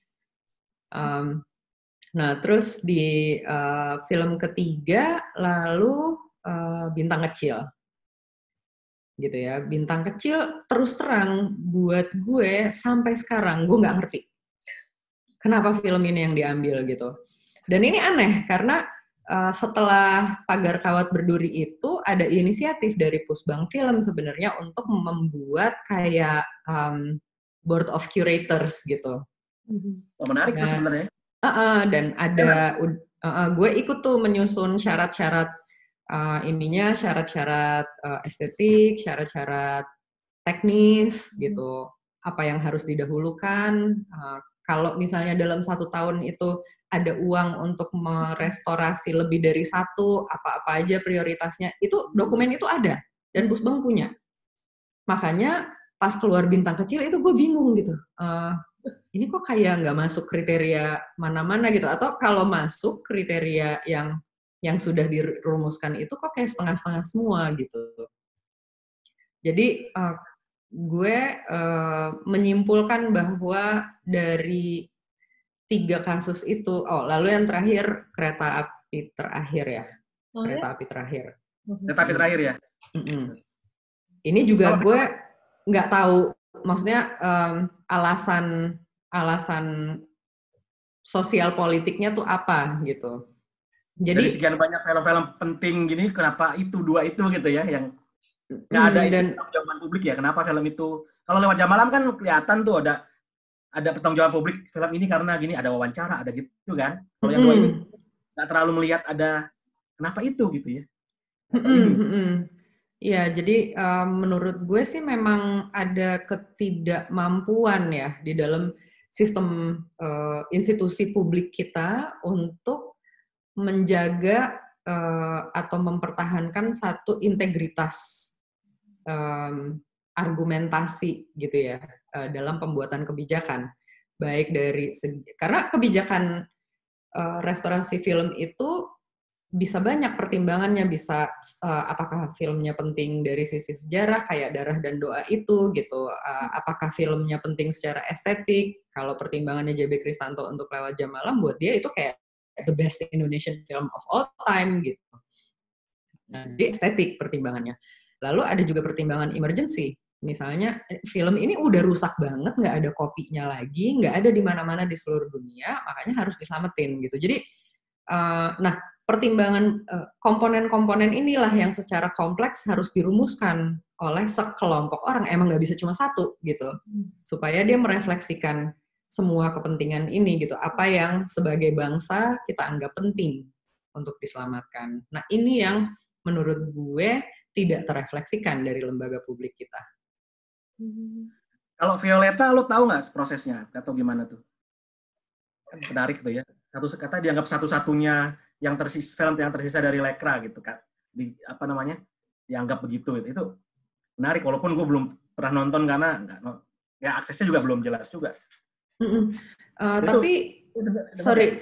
Nah, terus di film ketiga lalu Bintang Kecil. Gitu ya. Bintang Kecil terus terang buat gue sampai sekarang gue nggak ngerti kenapa film ini yang diambil gitu. Dan ini aneh karena setelah Pagar Kawat Berduri itu ada inisiatif dari Pusbang Film sebenarnya untuk membuat kayak board of curators gitu. Oh, menarik tuh sebenarnya. Dan ada gue ikut tuh menyusun syarat-syarat syarat-syarat estetik, syarat-syarat teknis gitu. Apa yang harus didahulukan? Kalau misalnya dalam 1 tahun itu ada uang untuk merestorasi lebih dari 1, apa-apa aja prioritasnya, itu dokumen itu ada dan Pusbang punya. Makanya pas keluar Bintang Kecil itu gue bingung gitu. Ini kok kayak nggak masuk kriteria mana-mana gitu, atau kalau masuk kriteria yang sudah dirumuskan itu kok kayak setengah-setengah semua gitu. Jadi gue menyimpulkan bahwa dari 3 kasus itu, lalu yang terakhir Kereta Api Terakhir ya, Kereta Api Terakhir. Kereta Api Terakhir ya. Ini juga gue nggak tahu, maksudnya alasan sosial politiknya tuh apa gitu. Jadi dari sekian banyak film-film penting gini, kenapa itu 2 itu gitu ya yang nggak ada pertanggungjawaban publik ya? Kenapa film itu? Kalau Lewat Jam Malam kan kelihatan tuh ada pertanggungjawaban publik film ini karena gini, ada wawancara, ada gitu kan. Kalau yang 2 ini nggak terlalu melihat ada kenapa itu gitu ya. Iya, jadi menurut gue sih memang ada ketidakmampuan ya di dalam sistem institusi publik kita untuk menjaga atau mempertahankan satu integritas argumentasi gitu ya dalam pembuatan kebijakan, baik dari karena kebijakan restorasi film itu bisa banyak pertimbangannya, bisa apakah filmnya penting dari sisi sejarah kayak Darah dan Doa itu gitu, apakah filmnya penting secara estetik, kalau pertimbangannya JB Kristanto untuk Lewat Jam Malam buat dia itu kayak the best Indonesian film of all time gitu. Nah, jadi estetik pertimbangannya. Lalu ada juga pertimbangan emergency. Misalnya film ini udah rusak banget, nggak ada kopinya lagi, nggak ada di mana-mana di seluruh dunia, makanya harus diselamatin gitu. Jadi, nah pertimbangan komponen-komponen inilah yang secara kompleks harus dirumuskan oleh sekelompok orang. Emang nggak bisa cuma satu gitu, supaya dia merefleksikan semua kepentingan ini gitu. Apa yang sebagai bangsa kita anggap penting untuk diselamatkan. Nah ini yang menurut gue tidak terefleksikan dari lembaga publik kita. Kalau Violeta, lo tahu nggak prosesnya atau gimana tuh? Kan menarik tuh ya. Satu kata dianggap satu-satunya yang film yang tersisa dari Lekra gitu kan, dianggap begitu itu menarik, walaupun gue belum pernah nonton karena ya aksesnya juga belum jelas juga. Tapi sorry,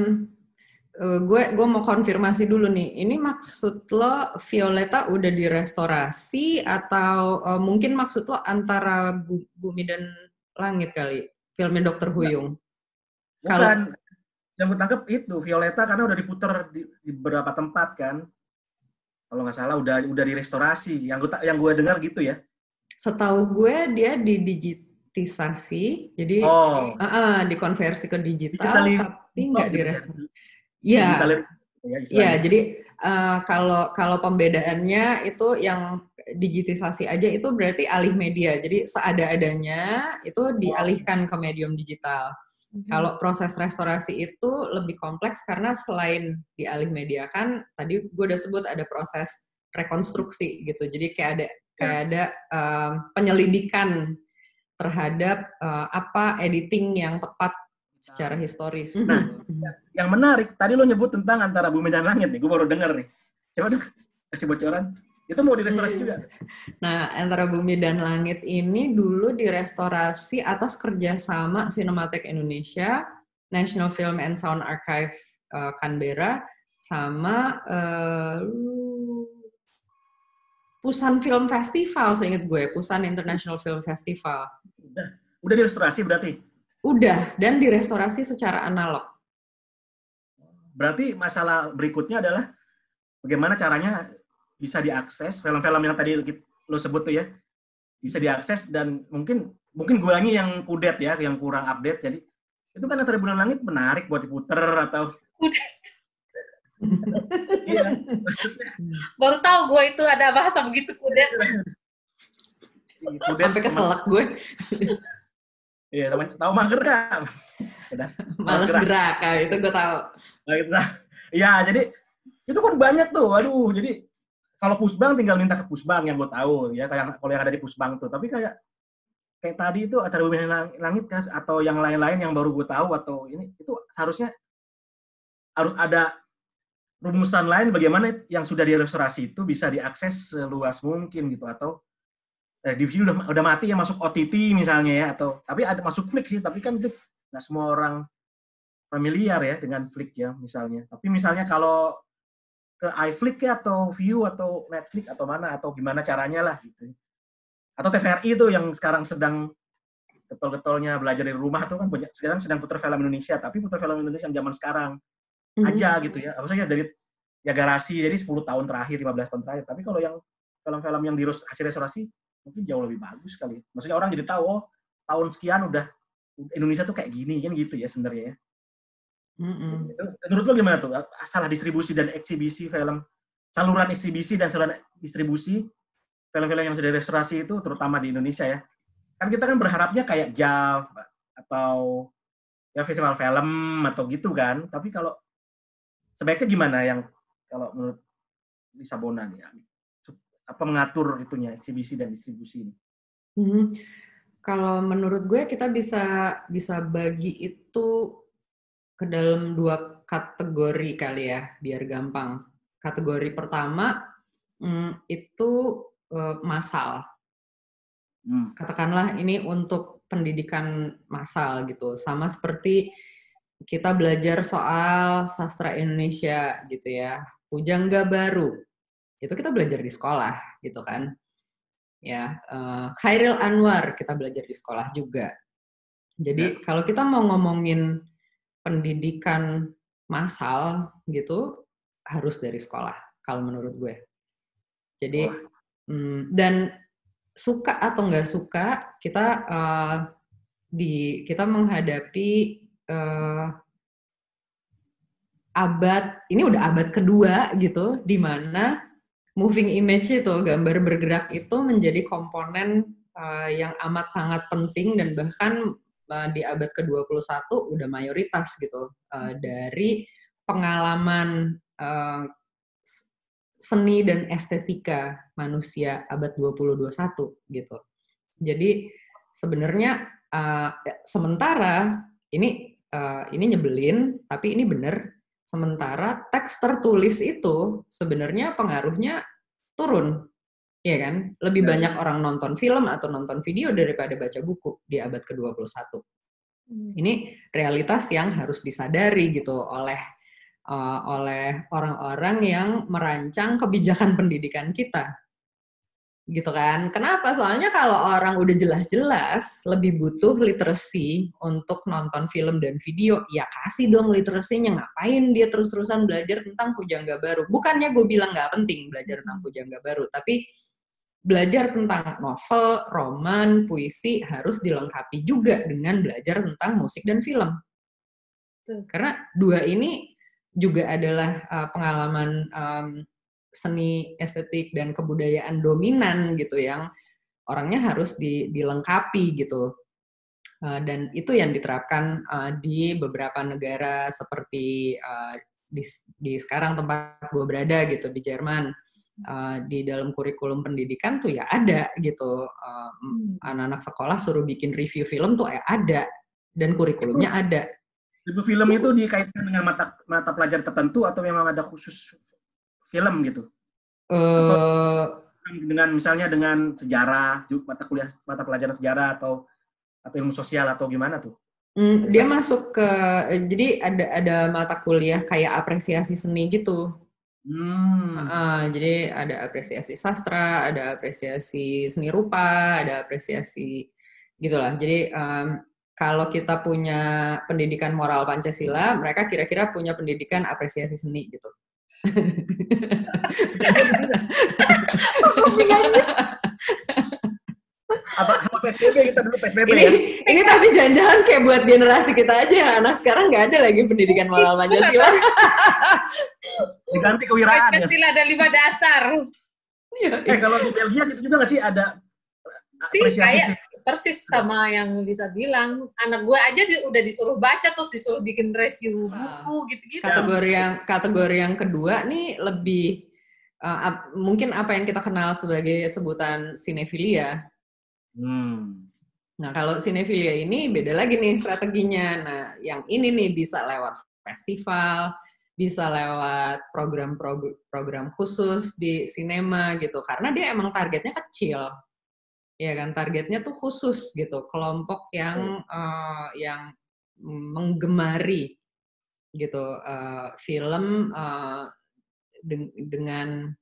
gue mau konfirmasi dulu nih, ini maksud lo Violeta udah direstorasi atau mungkin maksud lo antara Bumi dan Langit kali, filmnya Dr. Huyung? Bukan. Yang gue tangkap itu Violeta karena udah diputer di beberapa tempat kan, kalau nggak salah udah direstorasi. Yang gue dengar gitu ya. Setahu gue dia didigitisasi, jadi dikonversi ke digital, tapi nggak direstorasi. Iya, jadi kalau pembedaannya itu yang digitisasi aja itu berarti alih media. Jadi seada-adanya itu dialihkan ke medium digital. Kalau proses restorasi itu lebih kompleks karena selain dialih media kan tadi gue udah sebut ada proses rekonstruksi gitu. Jadi kayak ada penyelidikan terhadap apa editing yang tepat secara historis. Nah, yang menarik tadi lo nyebut tentang antara bumi dan langit nih. Gue baru denger nih. Coba dong kasih bocoran. Itu mau direstorasi juga? Nah, antara bumi dan langit ini dulu direstorasi atas kerjasama Cinematheque Indonesia, National Film and Sound Archive Canberra, sama Busan Film Festival, seingat gue, Busan International Film Festival. Udah direstorasi berarti? Udah, dan direstorasi secara analog. Berarti masalah berikutnya adalah bagaimana caranya bisa diakses film-film yang tadi lo sebut tuh ya, bisa diakses dan mungkin guanya yang kudet ya, yang kurang update. Jadi itu kan Antara Bumi dan Langit menarik buat diputer atau kudet. Iya. Baru tahu gue itu ada bahasa begitu kudet. Sampai keselak gue. Iya, tahu mager nggak? Males gerak, itu gue tahu. Iya, jadi itu kan banyak tuh. Aduh, jadi kalau Pusbang tinggal minta ke Pusbang yang gue tahu ya, kayak kalau yang ada di Pusbang tuh. Tapi kayak tadi itu Antara Bumi dan Langit kan, atau yang lain-lain yang baru gue tahu atau ini itu harus ada rumusan lain bagaimana yang sudah direstorasi itu bisa diakses seluas mungkin gitu, atau DVD udah mati ya masuk OTT misalnya ya, atau tapi ada masuk Flix sih, tapi kan itu nggak semua orang familiar ya dengan Flix ya misalnya. Tapi misalnya kalau ke iFlix ya atau View atau Netflix atau mana atau gimana caranya lah gitu. Atau TVRI itu yang sekarang sedang getol-getolnya belajar dari rumah tuh kan banyak sekarang sedang putar film Indonesia, tapi putar film Indonesia yang zaman sekarang aja gitu ya. Maksudnya dari ya garasi jadi 10 tahun terakhir, 15 tahun terakhir. Tapi kalau yang film-film yang hasil restorasi mungkin jauh lebih bagus kali. Maksudnya orang jadi tahu, oh tahun sekian udah Indonesia tuh kayak gini kan gitu ya sebenarnya ya. Menurut lo gimana tuh? Salah distribusi dan eksibisi film, saluran eksibisi dan saluran distribusi film-film yang sudah restorasi itu terutama di Indonesia ya. Kan kita kan berharapnya kayak JAV atau ya festival film atau gitu kan. Tapi kalau sebaiknya gimana yang kalau menurut Lisa Bona nih, apa mengatur itunya eksibisi dan distribusi ini? Kalau menurut gue kita bisa bagi itu ke dalam 2 kategori kali ya, biar gampang. Kategori pertama itu massal. Katakanlah ini untuk pendidikan massal gitu, sama seperti kita belajar soal sastra Indonesia gitu ya, Pujangga Baru. Itu kita belajar di sekolah gitu kan. Ya, Khairil Anwar kita belajar di sekolah juga. Jadi kalau kita mau ngomongin pendidikan massal gitu harus dari sekolah kalau menurut gue. Jadi dan suka atau nggak suka kita kita menghadapi ini udah abad kedua gitu, di mana moving image itu, gambar bergerak itu menjadi komponen yang amat sangat penting dan bahkan di abad ke-21 udah mayoritas gitu dari pengalaman seni dan estetika manusia abad 20-21 gitu. Jadi sebenarnya sementara ini nyebelin, tapi ini benar. Sementara teks tertulis itu sebenarnya pengaruhnya turun, ya kan? Lebih banyak orang nonton film atau nonton video daripada baca buku di abad ke-21. Ini realitas yang harus disadari gitu oleh orang-orang yang merancang kebijakan pendidikan kita. Gitu kan. Kenapa? Soalnya kalau orang udah jelas-jelas lebih butuh literasi untuk nonton film dan video, ya kasih dong literasinya. Ngapain dia terus-terusan belajar tentang Pujangga Baru? Bukannya gue bilang nggak penting belajar tentang Pujangga Baru, tapi belajar tentang novel, roman, puisi harus dilengkapi juga dengan belajar tentang musik dan film. Karena 2 ini juga adalah pengalaman seni, estetik, dan kebudayaan dominan gitu yang orangnya harus dilengkapi gitu. Dan itu yang diterapkan di beberapa negara seperti di sekarang tempat gue berada gitu, di Jerman. Di dalam kurikulum pendidikan tuh ya ada gitu. Anak-anak sekolah suruh bikin review film tuh ada, dan kurikulumnya ada. Itu film itu dikaitkan dengan mata pelajaran tertentu atau memang ada khusus film gitu? Atau dengan misalnya dengan sejarah, mata pelajaran sejarah atau ilmu sosial atau gimana tuh? Dia masuk ke, jadi ada mata kuliah kayak apresiasi seni gitu. Jadi ada apresiasi sastra, ada apresiasi seni rupa, ada apresiasi gitulah. Jadi kalau kita punya pendidikan moral Pancasila, mereka kira-kira punya pendidikan apresiasi seni gitu. Apa PSBB, kita dulu PSBB ya? Ini tapi jangan-jangan kayak buat generasi kita aja, yang anak sekarang nggak ada lagi pendidikan moral Pancasila. Diganti kewiraan ya. Pancasila ada 5 dasar. Kalau di Belgia itu juga nggak sih ada sih kayak persis sama yang bisa bilang. Anak gue aja udah disuruh baca, terus disuruh bikin review buku gitu-gitu. Kategori yang kedua nih lebih mungkin apa yang kita kenal sebagai sebutan sinefilia. Nah, kalau sinefilia ini beda lagi nih strateginya. Nah, yang ini nih bisa lewat festival, bisa lewat program khusus di sinema gitu. Karena dia emang targetnya kecil. Ya kan, targetnya tuh khusus gitu, kelompok yang menggemari gitu film dengan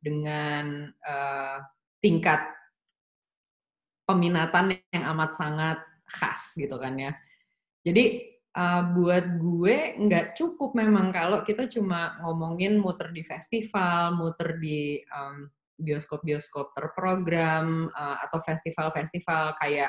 tingkat peminatan yang amat sangat khas gitu kan ya. Jadi buat gue nggak cukup memang kalau kita cuma ngomongin muter di festival, muter di bioskop-bioskop terprogram atau festival-festival kayak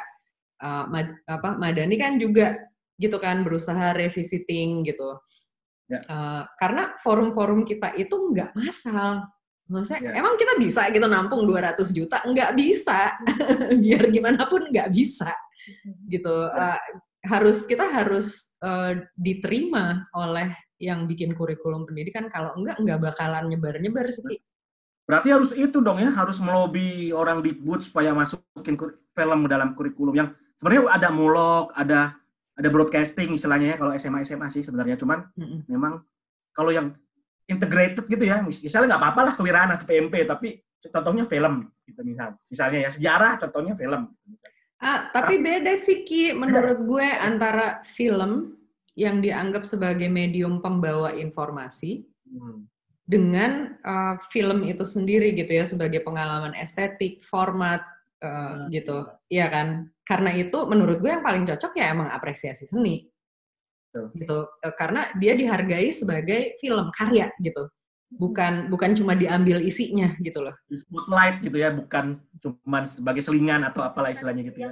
Madani kan juga gitu kan, berusaha revisiting gitu. Ya. Karena forum-forum kita itu nggak massal. Maksudnya emang kita bisa gitu nampung 200 juta? Nggak bisa. Biar gimana pun nggak bisa. Gitu. Kita harus diterima oleh yang bikin kurikulum pendidikan. Kalau nggak bakalan nyebar-nyebar sih. Berarti harus itu dong ya, harus melobi orang Dikbud supaya masukin film dalam kurikulum yang sebenarnya ada mulok, ada broadcasting istilahnya ya kalau SMA sih sebenarnya, cuman memang kalau yang integrated gitu ya, misalnya nggak apa-apa lah kewiraan atau PMP, tapi contohnya film gitu misalnya ya, sejarah contohnya film. Tapi beda sih Ki, menurut gue antara film yang dianggap sebagai medium pembawa informasi dengan film itu sendiri gitu ya, sebagai pengalaman estetik, format gitu, iya kan? Karena itu menurut gue yang paling cocok ya emang apresiasi seni, gitu. Karena dia dihargai sebagai film karya gitu, bukan cuma diambil isinya gitu loh. Spotlight gitu ya, bukan cuma sebagai selingan atau apalah istilahnya gitu ya.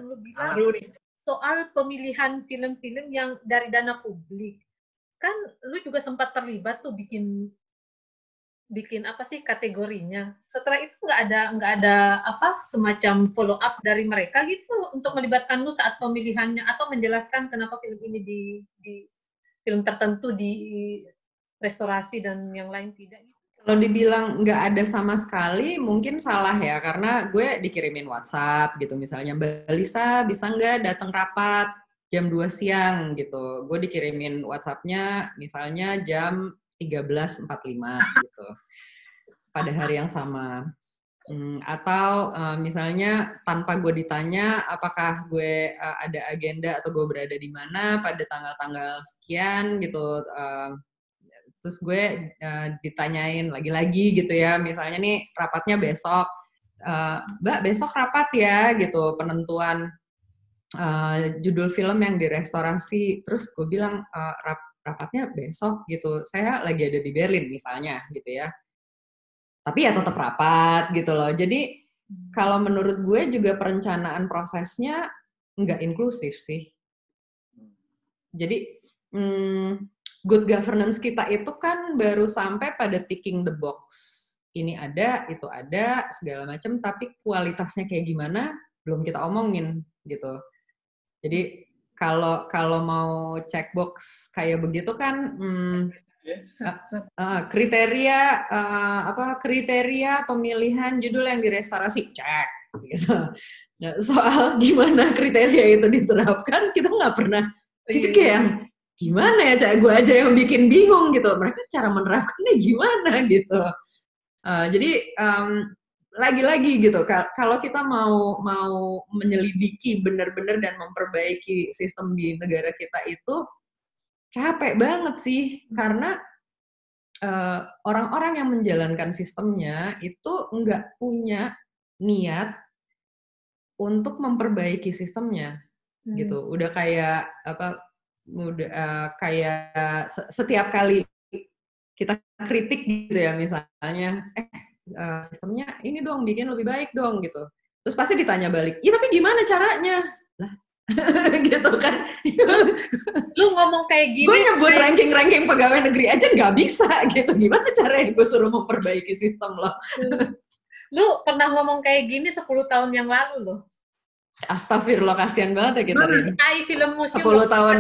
Soal pemilihan film-film yang dari dana publik, kan lu juga sempat terlibat tuh bikin apa sih kategorinya. Setelah itu nggak ada apa semacam follow up dari mereka gitu untuk melibatkan lu saat pemilihannya atau menjelaskan kenapa film ini di film tertentu di restorasi dan yang lain tidak gitu. Kalau dibilang nggak ada sama sekali mungkin salah ya, karena gue dikirimin WhatsApp gitu misalnya, Mbak Lisa bisa nggak datang rapat jam 2 siang gitu. Gue dikirimin WhatsApp-nya misalnya jam 13.45 gitu pada hari yang sama. Atau misalnya tanpa gue ditanya apakah gue ada agenda atau gue berada di mana pada tanggal-tanggal sekian gitu, terus gue ditanyain lagi-lagi gitu ya, misalnya nih rapatnya besok, Mbak besok rapat ya gitu, penentuan judul film yang direstorasi, terus gue bilang rapatnya besok gitu, saya lagi ada di Berlin misalnya gitu ya, tapi ya tetap rapat gitu loh. Jadi kalau menurut gue juga perencanaan prosesnya nggak inklusif sih. Jadi good governance kita itu kan baru sampai pada ticking the box. Ini ada, itu ada, segala macam, tapi kualitasnya kayak gimana belum kita omongin gitu. Jadi kalau mau checkbox kayak begitu kan kriteria pemilihan judul yang direstorasi cek gitu. Nah, soal gimana kriteria itu diterapkan kita nggak pernah. Itu kayak gimana ya, Cak? Gue aja yang bikin bingung gitu. Mereka cara menerapkannya gimana gitu. Jadi lagi-lagi gitu. Kalau kita mau menyelidiki benar-benar dan memperbaiki sistem di negara kita itu capek banget sih. Karena orang-orang yang menjalankan sistemnya itu nggak punya niat untuk memperbaiki sistemnya gitu. Udah kayak kayak setiap kali kita kritik gitu ya misalnya sistemnya ini dong bikin lebih baik dong gitu, terus pasti ditanya balik, iya tapi gimana caranya lah gitu kan. Lu ngomong kayak gini, gue nyebut ranking pegawai negeri aja nggak bisa gitu, gimana caranya gue suruh memperbaiki sistem lo. Lu pernah ngomong kayak gini 10 tahun yang lalu loh. Astagfirullah, kasihan banget ya kita ini. Film museum 10 tahun,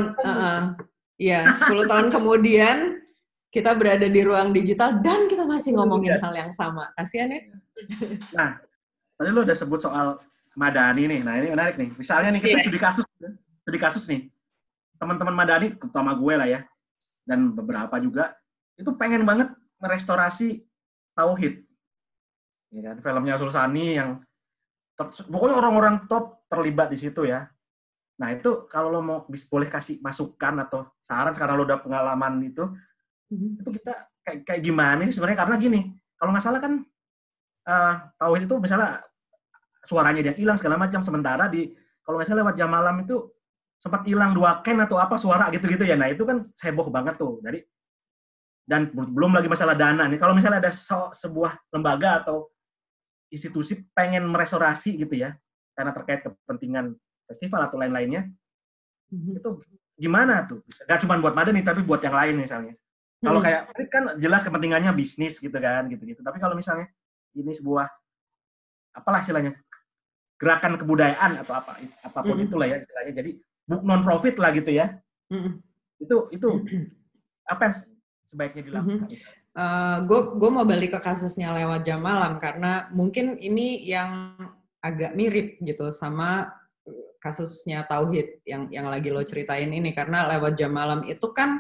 10 tahun kemudian kita berada di ruang digital dan kita masih ngomongin hal yang sama. Kasihan ya. Nah, tadi lu udah sebut soal Madani nih. Nah, ini menarik nih. Misalnya nih kita studi kasus nih. Teman-teman Madani, terutama gue lah ya, dan beberapa juga, itu pengen banget merestorasi Tauhid. Ya kan? Filmnya Sulsani yang pokoknya orang-orang top terlibat di situ ya. Nah itu kalau lo mau boleh kasih masukan atau saran karena lo udah pengalaman itu kita kayak gimana sih sebenarnya, karena gini, kalau nggak salah kan Tauhid itu misalnya suaranya dia hilang segala macam, sementara kalau nggak salah lewat Jam Malam itu sempat hilang 2 ken atau apa suara gitu-gitu ya. Nah itu kan heboh banget tuh. Dan belum lagi masalah dana nih. Kalau misalnya ada sebuah lembaga atau institusi pengen merestorasi gitu ya, karena terkait kepentingan festival atau lain-lainnya, itu gimana tuh? Gak cuma buat Madani, tapi buat yang lain misalnya. Kalau kayak Frit kan jelas kepentingannya bisnis gitu kan, gitu-gitu. Tapi kalau misalnya ini sebuah, apalah istilahnya, gerakan kebudayaan atau apapun itulah ya istilahnya, jadi non-profit lah gitu ya, itu apa yang sebaiknya dilakukan? Gue mau balik ke kasusnya Lewat Jam Malam karena mungkin ini yang agak mirip gitu sama kasusnya Tauhid yang lagi lo ceritain ini, karena Lewat Jam Malam itu kan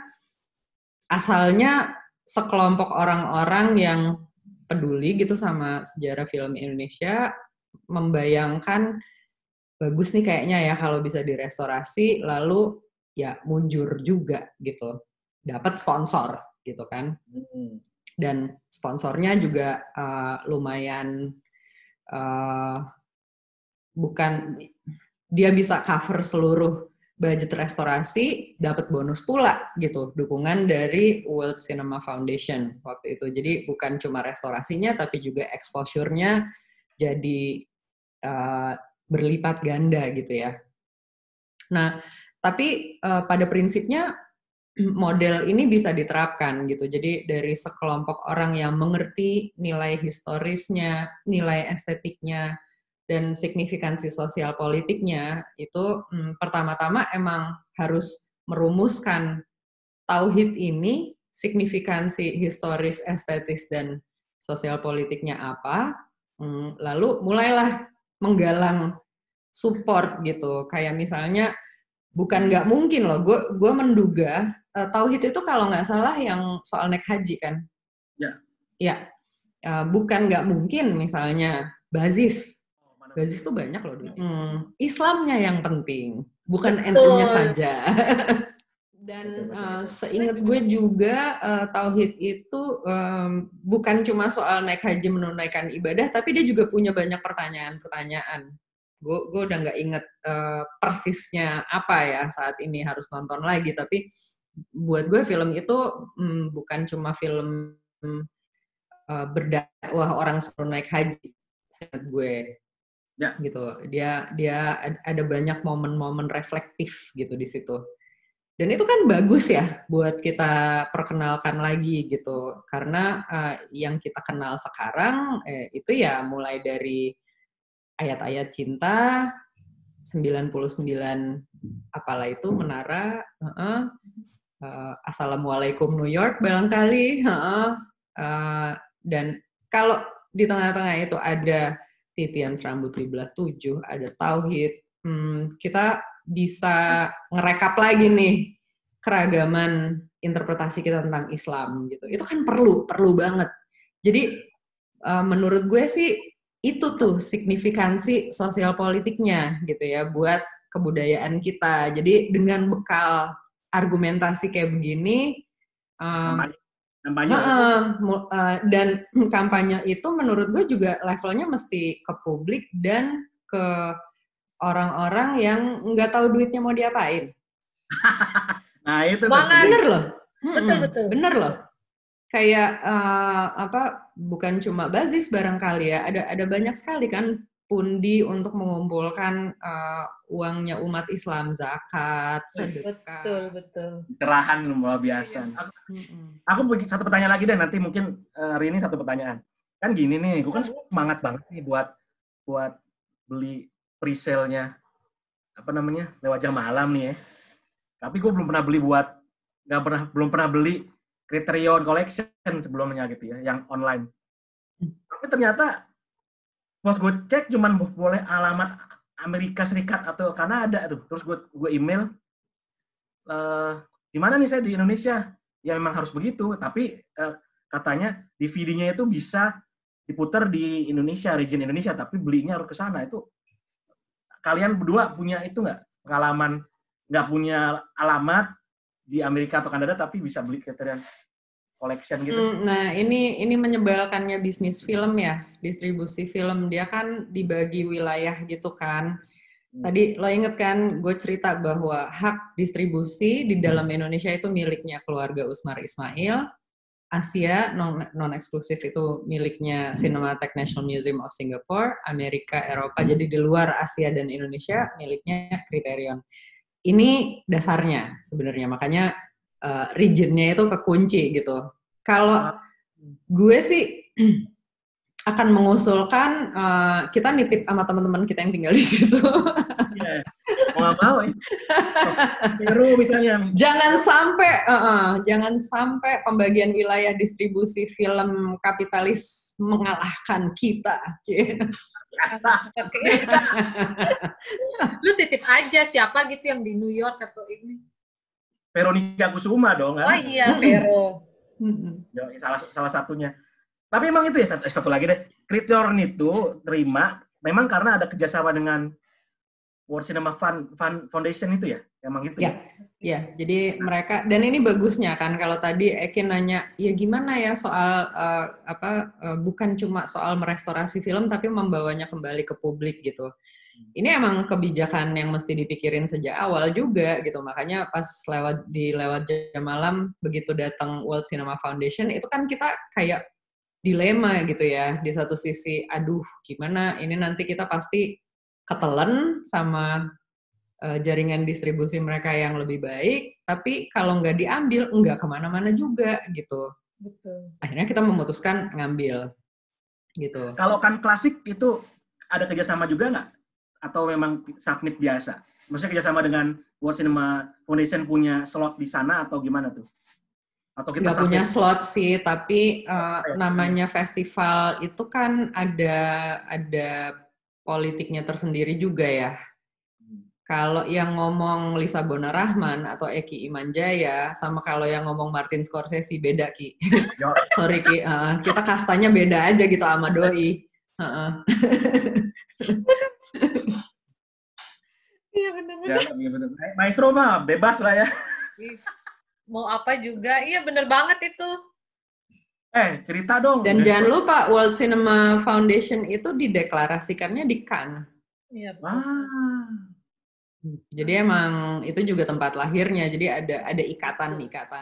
asalnya sekelompok orang-orang yang peduli gitu sama sejarah film Indonesia, membayangkan bagus nih kayaknya ya kalau bisa direstorasi, lalu ya munjur juga gitu, dapat sponsor gitu kan. Dan sponsornya juga lumayan bukan, dia bisa cover seluruh budget restorasi, dapat bonus pula gitu, dukungan dari World Cinema Foundation waktu itu. Jadi bukan cuma restorasinya tapi juga exposure-nya jadi berlipat ganda gitu ya. Nah, tapi pada prinsipnya model ini bisa diterapkan gitu. Jadi dari sekelompok orang yang mengerti nilai historisnya, nilai estetiknya, dan signifikansi sosial politiknya, itu pertama-tama emang harus merumuskan Tauhid ini, signifikansi historis, estetis, dan sosial politiknya apa, lalu mulailah menggalang support gitu. Kayak misalnya, bukan nggak mungkin loh, gue menduga Tauhid itu kalau nggak salah yang soal naik haji kan? Ya. Ya, bukan nggak mungkin misalnya Bazis tuh banyak loh duit. Islamnya yang penting, bukan NU-nya saja. Dan seingat gue juga Tauhid itu bukan cuma soal naik haji menunaikan ibadah, tapi dia juga punya banyak pertanyaan-pertanyaan. Gue udah nggak inget persisnya apa ya saat ini, harus nonton lagi. Tapi buat gue film itu bukan cuma film berdakwah orang suruh naik haji, seingat gue. Ya. Gitu. Dia ada banyak momen-momen reflektif gitu di situ. Dan itu kan bagus ya buat kita perkenalkan lagi gitu. Karena yang kita kenal sekarang itu ya mulai dari ayat-ayat cinta, 99 apalah itu menara, Assalamualaikum New York barangkali, dan kalau di tengah-tengah itu ada titian serambut dibelah 7, ada tauhid, kita bisa ngerekap lagi nih keragaman interpretasi kita tentang Islam gitu. Itu kan perlu banget. Jadi menurut gue sih itu tuh signifikansi sosial politiknya gitu ya buat kebudayaan kita. Jadi dengan bekal argumentasi kayak begini, dan kampanye itu menurut gue juga levelnya mesti ke publik dan ke orang-orang yang nggak tahu duitnya mau diapain. Nah itu bener loh, betul. Bener loh. Kayak bukan cuma Bazis barangkali ya, ada banyak sekali kan pundi untuk mengumpulkan uangnya umat Islam, zakat, sedekah. Betul. Cerahan luar biasa. Aku punya satu pertanyaan lagi deh, nanti mungkin hari ini satu pertanyaan. Kan gini nih, gue kan semangat banget nih buat beli presale-nya lewat jam malam nih ya. Tapi gue belum pernah beli Criterion Collection sebelumnya gitu ya, yang online. Tapi ternyata pas gue cek cuman boleh alamat Amerika Serikat atau Kanada tuh. Terus gue email, di mana nih saya di Indonesia? Ya memang harus begitu, tapi katanya DVD-nya itu bisa diputar di Indonesia, region Indonesia, tapi belinya harus ke sana. Itu kalian berdua punya itu nggak pengalaman nggak punya alamat di Amerika atau Kanada tapi bisa beli Criterion Collection gitu? Nah ini menyebalkannya bisnis film ya, distribusi film, dia kan dibagi wilayah gitu kan. Tadi lo inget kan gue cerita bahwa hak distribusi di dalam Indonesia itu miliknya keluarga Usmar Ismail, Asia non-eksklusif itu miliknya Cinematheque National Museum of Singapore, Amerika, Eropa, jadi di luar Asia dan Indonesia miliknya Criterion. Ini dasarnya sebenarnya, makanya region-nya itu kekunci gitu. Kalau gue sih akan mengusulkan kita nitip sama teman-teman kita yang tinggal di situ. Yeah. Mau ya. Peru misalnya. Jangan sampai pembagian wilayah distribusi film kapitalis mengalahkan kita. Lu titip aja siapa gitu yang di New York atau ini. Veronica Kusuma dong kan? Oh iya, Vero. Salah satunya. Tapi emang itu ya, satu lagi deh. Criterion itu terima memang karena ada kerjasama dengan World Cinema Foundation itu ya? Emang gitu ya? Ya, jadi mereka, dan ini bagusnya kan, kalau tadi Eki nanya, ya gimana ya soal, bukan cuma soal merestorasi film, tapi membawanya kembali ke publik gitu. Ini emang kebijakan yang mesti dipikirin sejak awal juga gitu, makanya pas lewat jam malam, begitu datang World Cinema Foundation, itu kan kita kayak dilema gitu ya, di satu sisi, aduh gimana, ini nanti kita pasti ketelen sama jaringan distribusi mereka yang lebih baik, tapi kalau nggak diambil, nggak kemana-mana juga gitu. Betul. Akhirnya kita memutuskan ngambil gitu. Kalau kan klasik itu ada kerjasama juga nggak? Atau memang submit biasa? Maksudnya kerjasama dengan World Cinema Foundation punya slot di sana atau gimana tuh? Atau kita nggak punya slot sih, tapi namanya festival itu kan ada politiknya tersendiri juga ya. Kalau yang ngomong Lisa Bonarahman atau Eki Imanjaya, sama kalau yang ngomong Martin Scorsese, beda Ki. Sorry Ki, kita kastanya beda aja gitu sama Doi. Iya benar-benar. Ya, benar. Maestro mah bebas lah ya. Mau apa juga, iya bener banget itu. Cerita dong. Dan jangan lupa World Cinema Foundation itu dideklarasikannya di Cannes. Iya. Jadi emang itu juga tempat lahirnya. Jadi ada ikatan.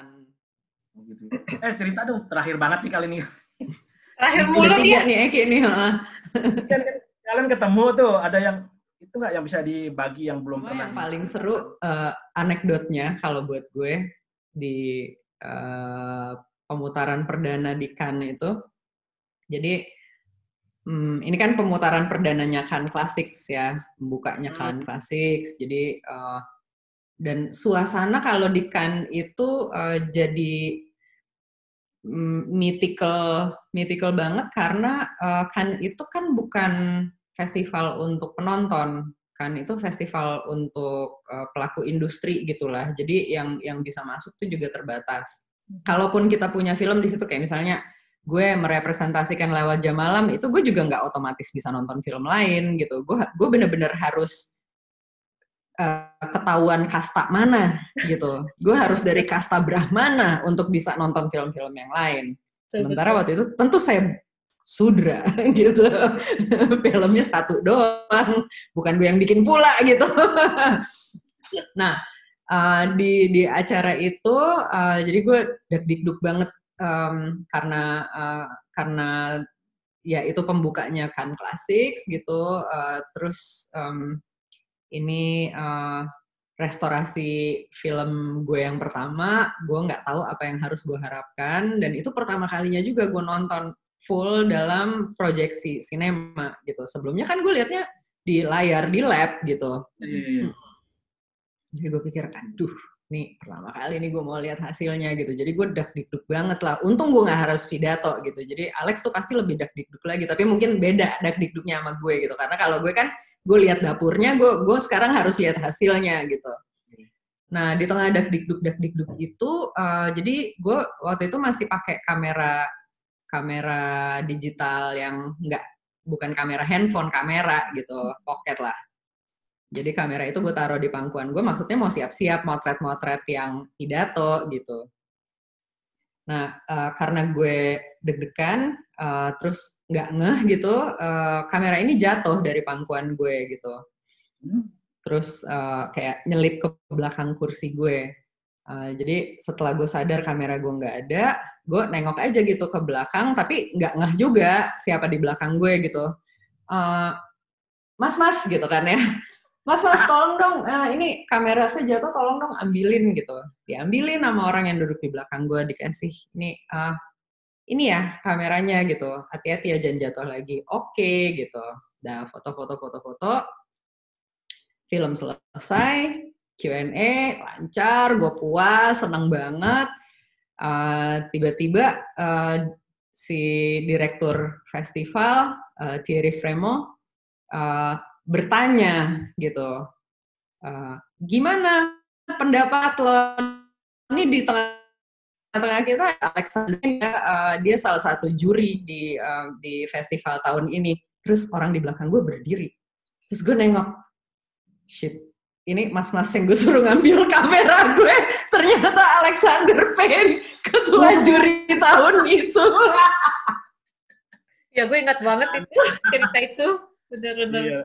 Cerita dong. Terakhir banget nih kali ini. Terakhir mulu nih Eki nih. Kalian ketemu tuh ada yang itu nggak yang bisa dibagi yang belum Cuma pernah? Yang paling seru anekdotnya kalau buat gue di pemutaran perdana di Cannes itu. Jadi ini kan pemutaran perdananya Cannes Classics ya, pembukanya Cannes Classics. Jadi dan suasana kalau di Cannes itu jadi mythical banget karena Cannes itu kan bukan festival untuk penonton, kan itu festival untuk pelaku industri gitulah. Jadi yang bisa masuk tuh juga terbatas. Kalaupun kita punya film di situ kayak misalnya gue merepresentasikan Lewat Jam Malam, itu gue juga nggak otomatis bisa nonton film lain gitu. Gue bener-bener harus ketahuan kasta mana gitu. Gue harus dari kasta Brahmana untuk bisa nonton film-film yang lain. Sementara waktu itu tentu saya sudra gitu. Filmnya satu doang, bukan gue yang bikin pula gitu. Nah, di acara itu jadi gue deg-deg banget karena ya itu pembukanya Cannes Classics gitu. Terus ini restorasi film gue yang pertama, gue nggak tahu apa yang harus gue harapkan, dan itu pertama kalinya juga gue nonton full dalam proyeksi sinema gitu. Sebelumnya kan gue liatnya di layar, di lab gitu. Jadi gue pikir, aduh, nih pertama kali nih gue mau lihat hasilnya gitu. Jadi gue deg-deg banget lah. Untung gue nggak harus pidato gitu. Jadi Alex tuh pasti lebih deg-deg lagi, tapi mungkin beda deg-degnya sama gue gitu. Karena kalau gue kan gue lihat dapurnya, gue sekarang harus lihat hasilnya gitu. Nah di tengah deg-deg itu, jadi gue waktu itu masih pakai kamera digital yang bukan kamera handphone, kamera gitu, pocket lah. Jadi kamera itu gue taruh di pangkuan gue, maksudnya mau siap-siap motret-motret yang pidato gitu. Nah karena gue deg-degan, terus nggak ngeh gitu, kamera ini jatuh dari pangkuan gue gitu. Terus kayak nyelip ke belakang kursi gue. Jadi setelah gue sadar kamera gue nggak ada, gue nengok aja gitu ke belakang, tapi nggak ngeh juga siapa di belakang gue gitu. Mas gitu kan ya. Mas tolong dong, ini kamera saya jatuh, tolong dong ambilin gitu. Diambilin sama orang yang duduk di belakang gue, dikasih ini ya kameranya gitu, hati-hati ya jangan jatuh lagi. Oke gitu. Nah foto, film selesai, Q&A lancar, gue puas, seneng banget. Tiba-tiba si direktur festival Thierry Frémaux bertanya gitu, gimana pendapat lo? Ini di tengah kita Alexander, dia salah satu juri di festival tahun ini. Terus orang di belakang gue berdiri. Terus gue nengok, shit, ini mas-mas yang gue suruh ngambil kamera gue, ternyata Alexander Payne, ketua juri tahun itu. Ya gue ingat banget itu, cerita itu. Bener-bener. Iya.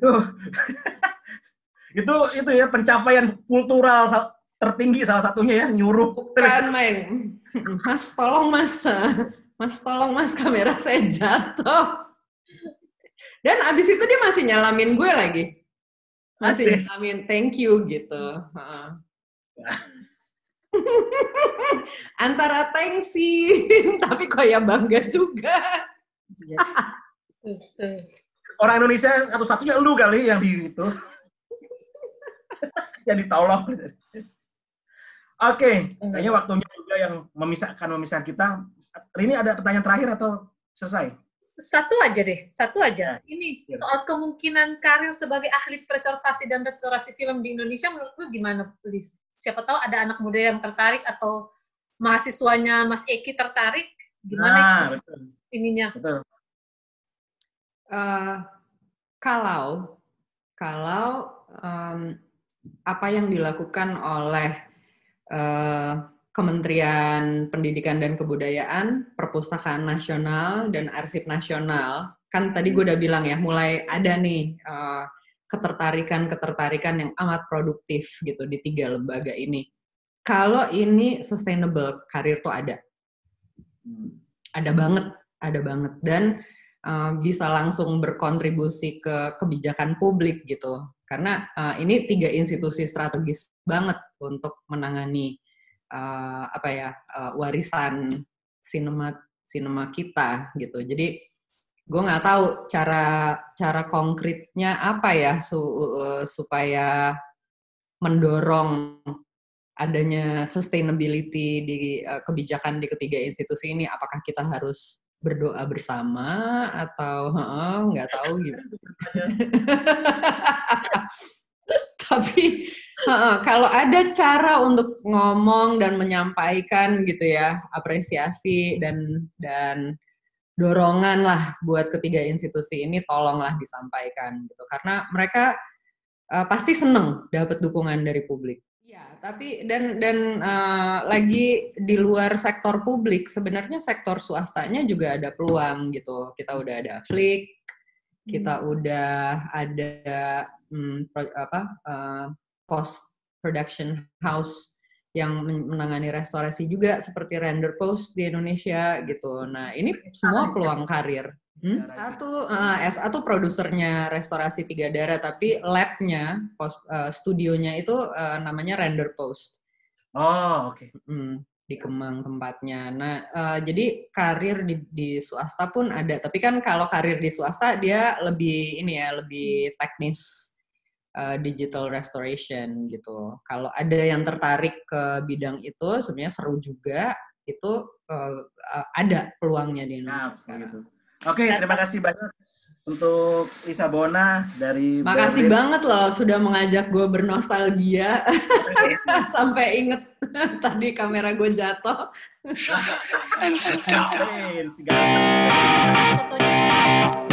Itu ya pencapaian kultural tertinggi salah satunya ya, nyuruh. Bukan main, mas tolong mas kamera saya jatuh. Dan abis itu dia masih nyalamin gue lagi, masih nyalamin thank you gitu. Antara thanksin tapi kok ya bangga juga. Orang Indonesia satu-satunya lu kali yang di itu. Yang ditolong. Oke, kayaknya waktunya juga yang memisahkan kita. Ini ada pertanyaan terakhir atau selesai? Satu aja. Ini soal kemungkinan karir sebagai ahli preservasi dan restorasi film di Indonesia, menurut lu gimana, Liz? Siapa tahu ada anak muda yang tertarik atau mahasiswanya Mas Eki tertarik, gimana betul. Ininya? Betul. Kalau apa yang dilakukan oleh Kementerian Pendidikan dan Kebudayaan, Perpustakaan Nasional, dan Arsip Nasional, kan tadi gue udah bilang ya, mulai ada nih ketertarikan yang amat produktif gitu di 3 lembaga ini. Kalau ini sustainable, karir tuh ada banget. Dan bisa langsung berkontribusi ke kebijakan publik gitu. Karena ini 3 institusi strategis banget untuk menangani warisan sinema kita gitu. Jadi gue nggak tahu cara konkretnya apa ya supaya mendorong adanya sustainability di kebijakan di ketiga institusi ini. Apakah kita harus berdoa bersama atau nggak tahu gitu. Tapi kalau ada cara untuk ngomong dan menyampaikan gitu ya, apresiasi dan dorongan lah buat ketiga institusi ini, tolonglah disampaikan gitu. Karena mereka pasti seneng dapat dukungan dari publik. Ya, tapi dan lagi di luar sektor publik, sebenarnya sektor swastanya juga ada peluang gitu. Kita udah ada Flick, kita udah ada post production house yang menangani restorasi juga seperti Render Post di Indonesia gitu. Nah, ini semua peluang karir. S1 produsernya Restorasi Tiga Darah, tapi labnya, studionya itu namanya Render Post. Oh, oke. Di Kemang tempatnya. Nah, jadi karir di swasta pun ada, tapi kan kalau karir di swasta dia lebih lebih teknis, digital restoration gitu. Kalau ada yang tertarik ke bidang itu, sebenarnya seru juga. Itu ada peluangnya di Indonesia sekarang. Gitu. Oke, terima kasih banyak untuk Isabona dari Makasih banget loh sudah mengajak gue bernostalgia. Sampai inget tadi kamera gue jatuh. Shut up and sit down. Fotonya.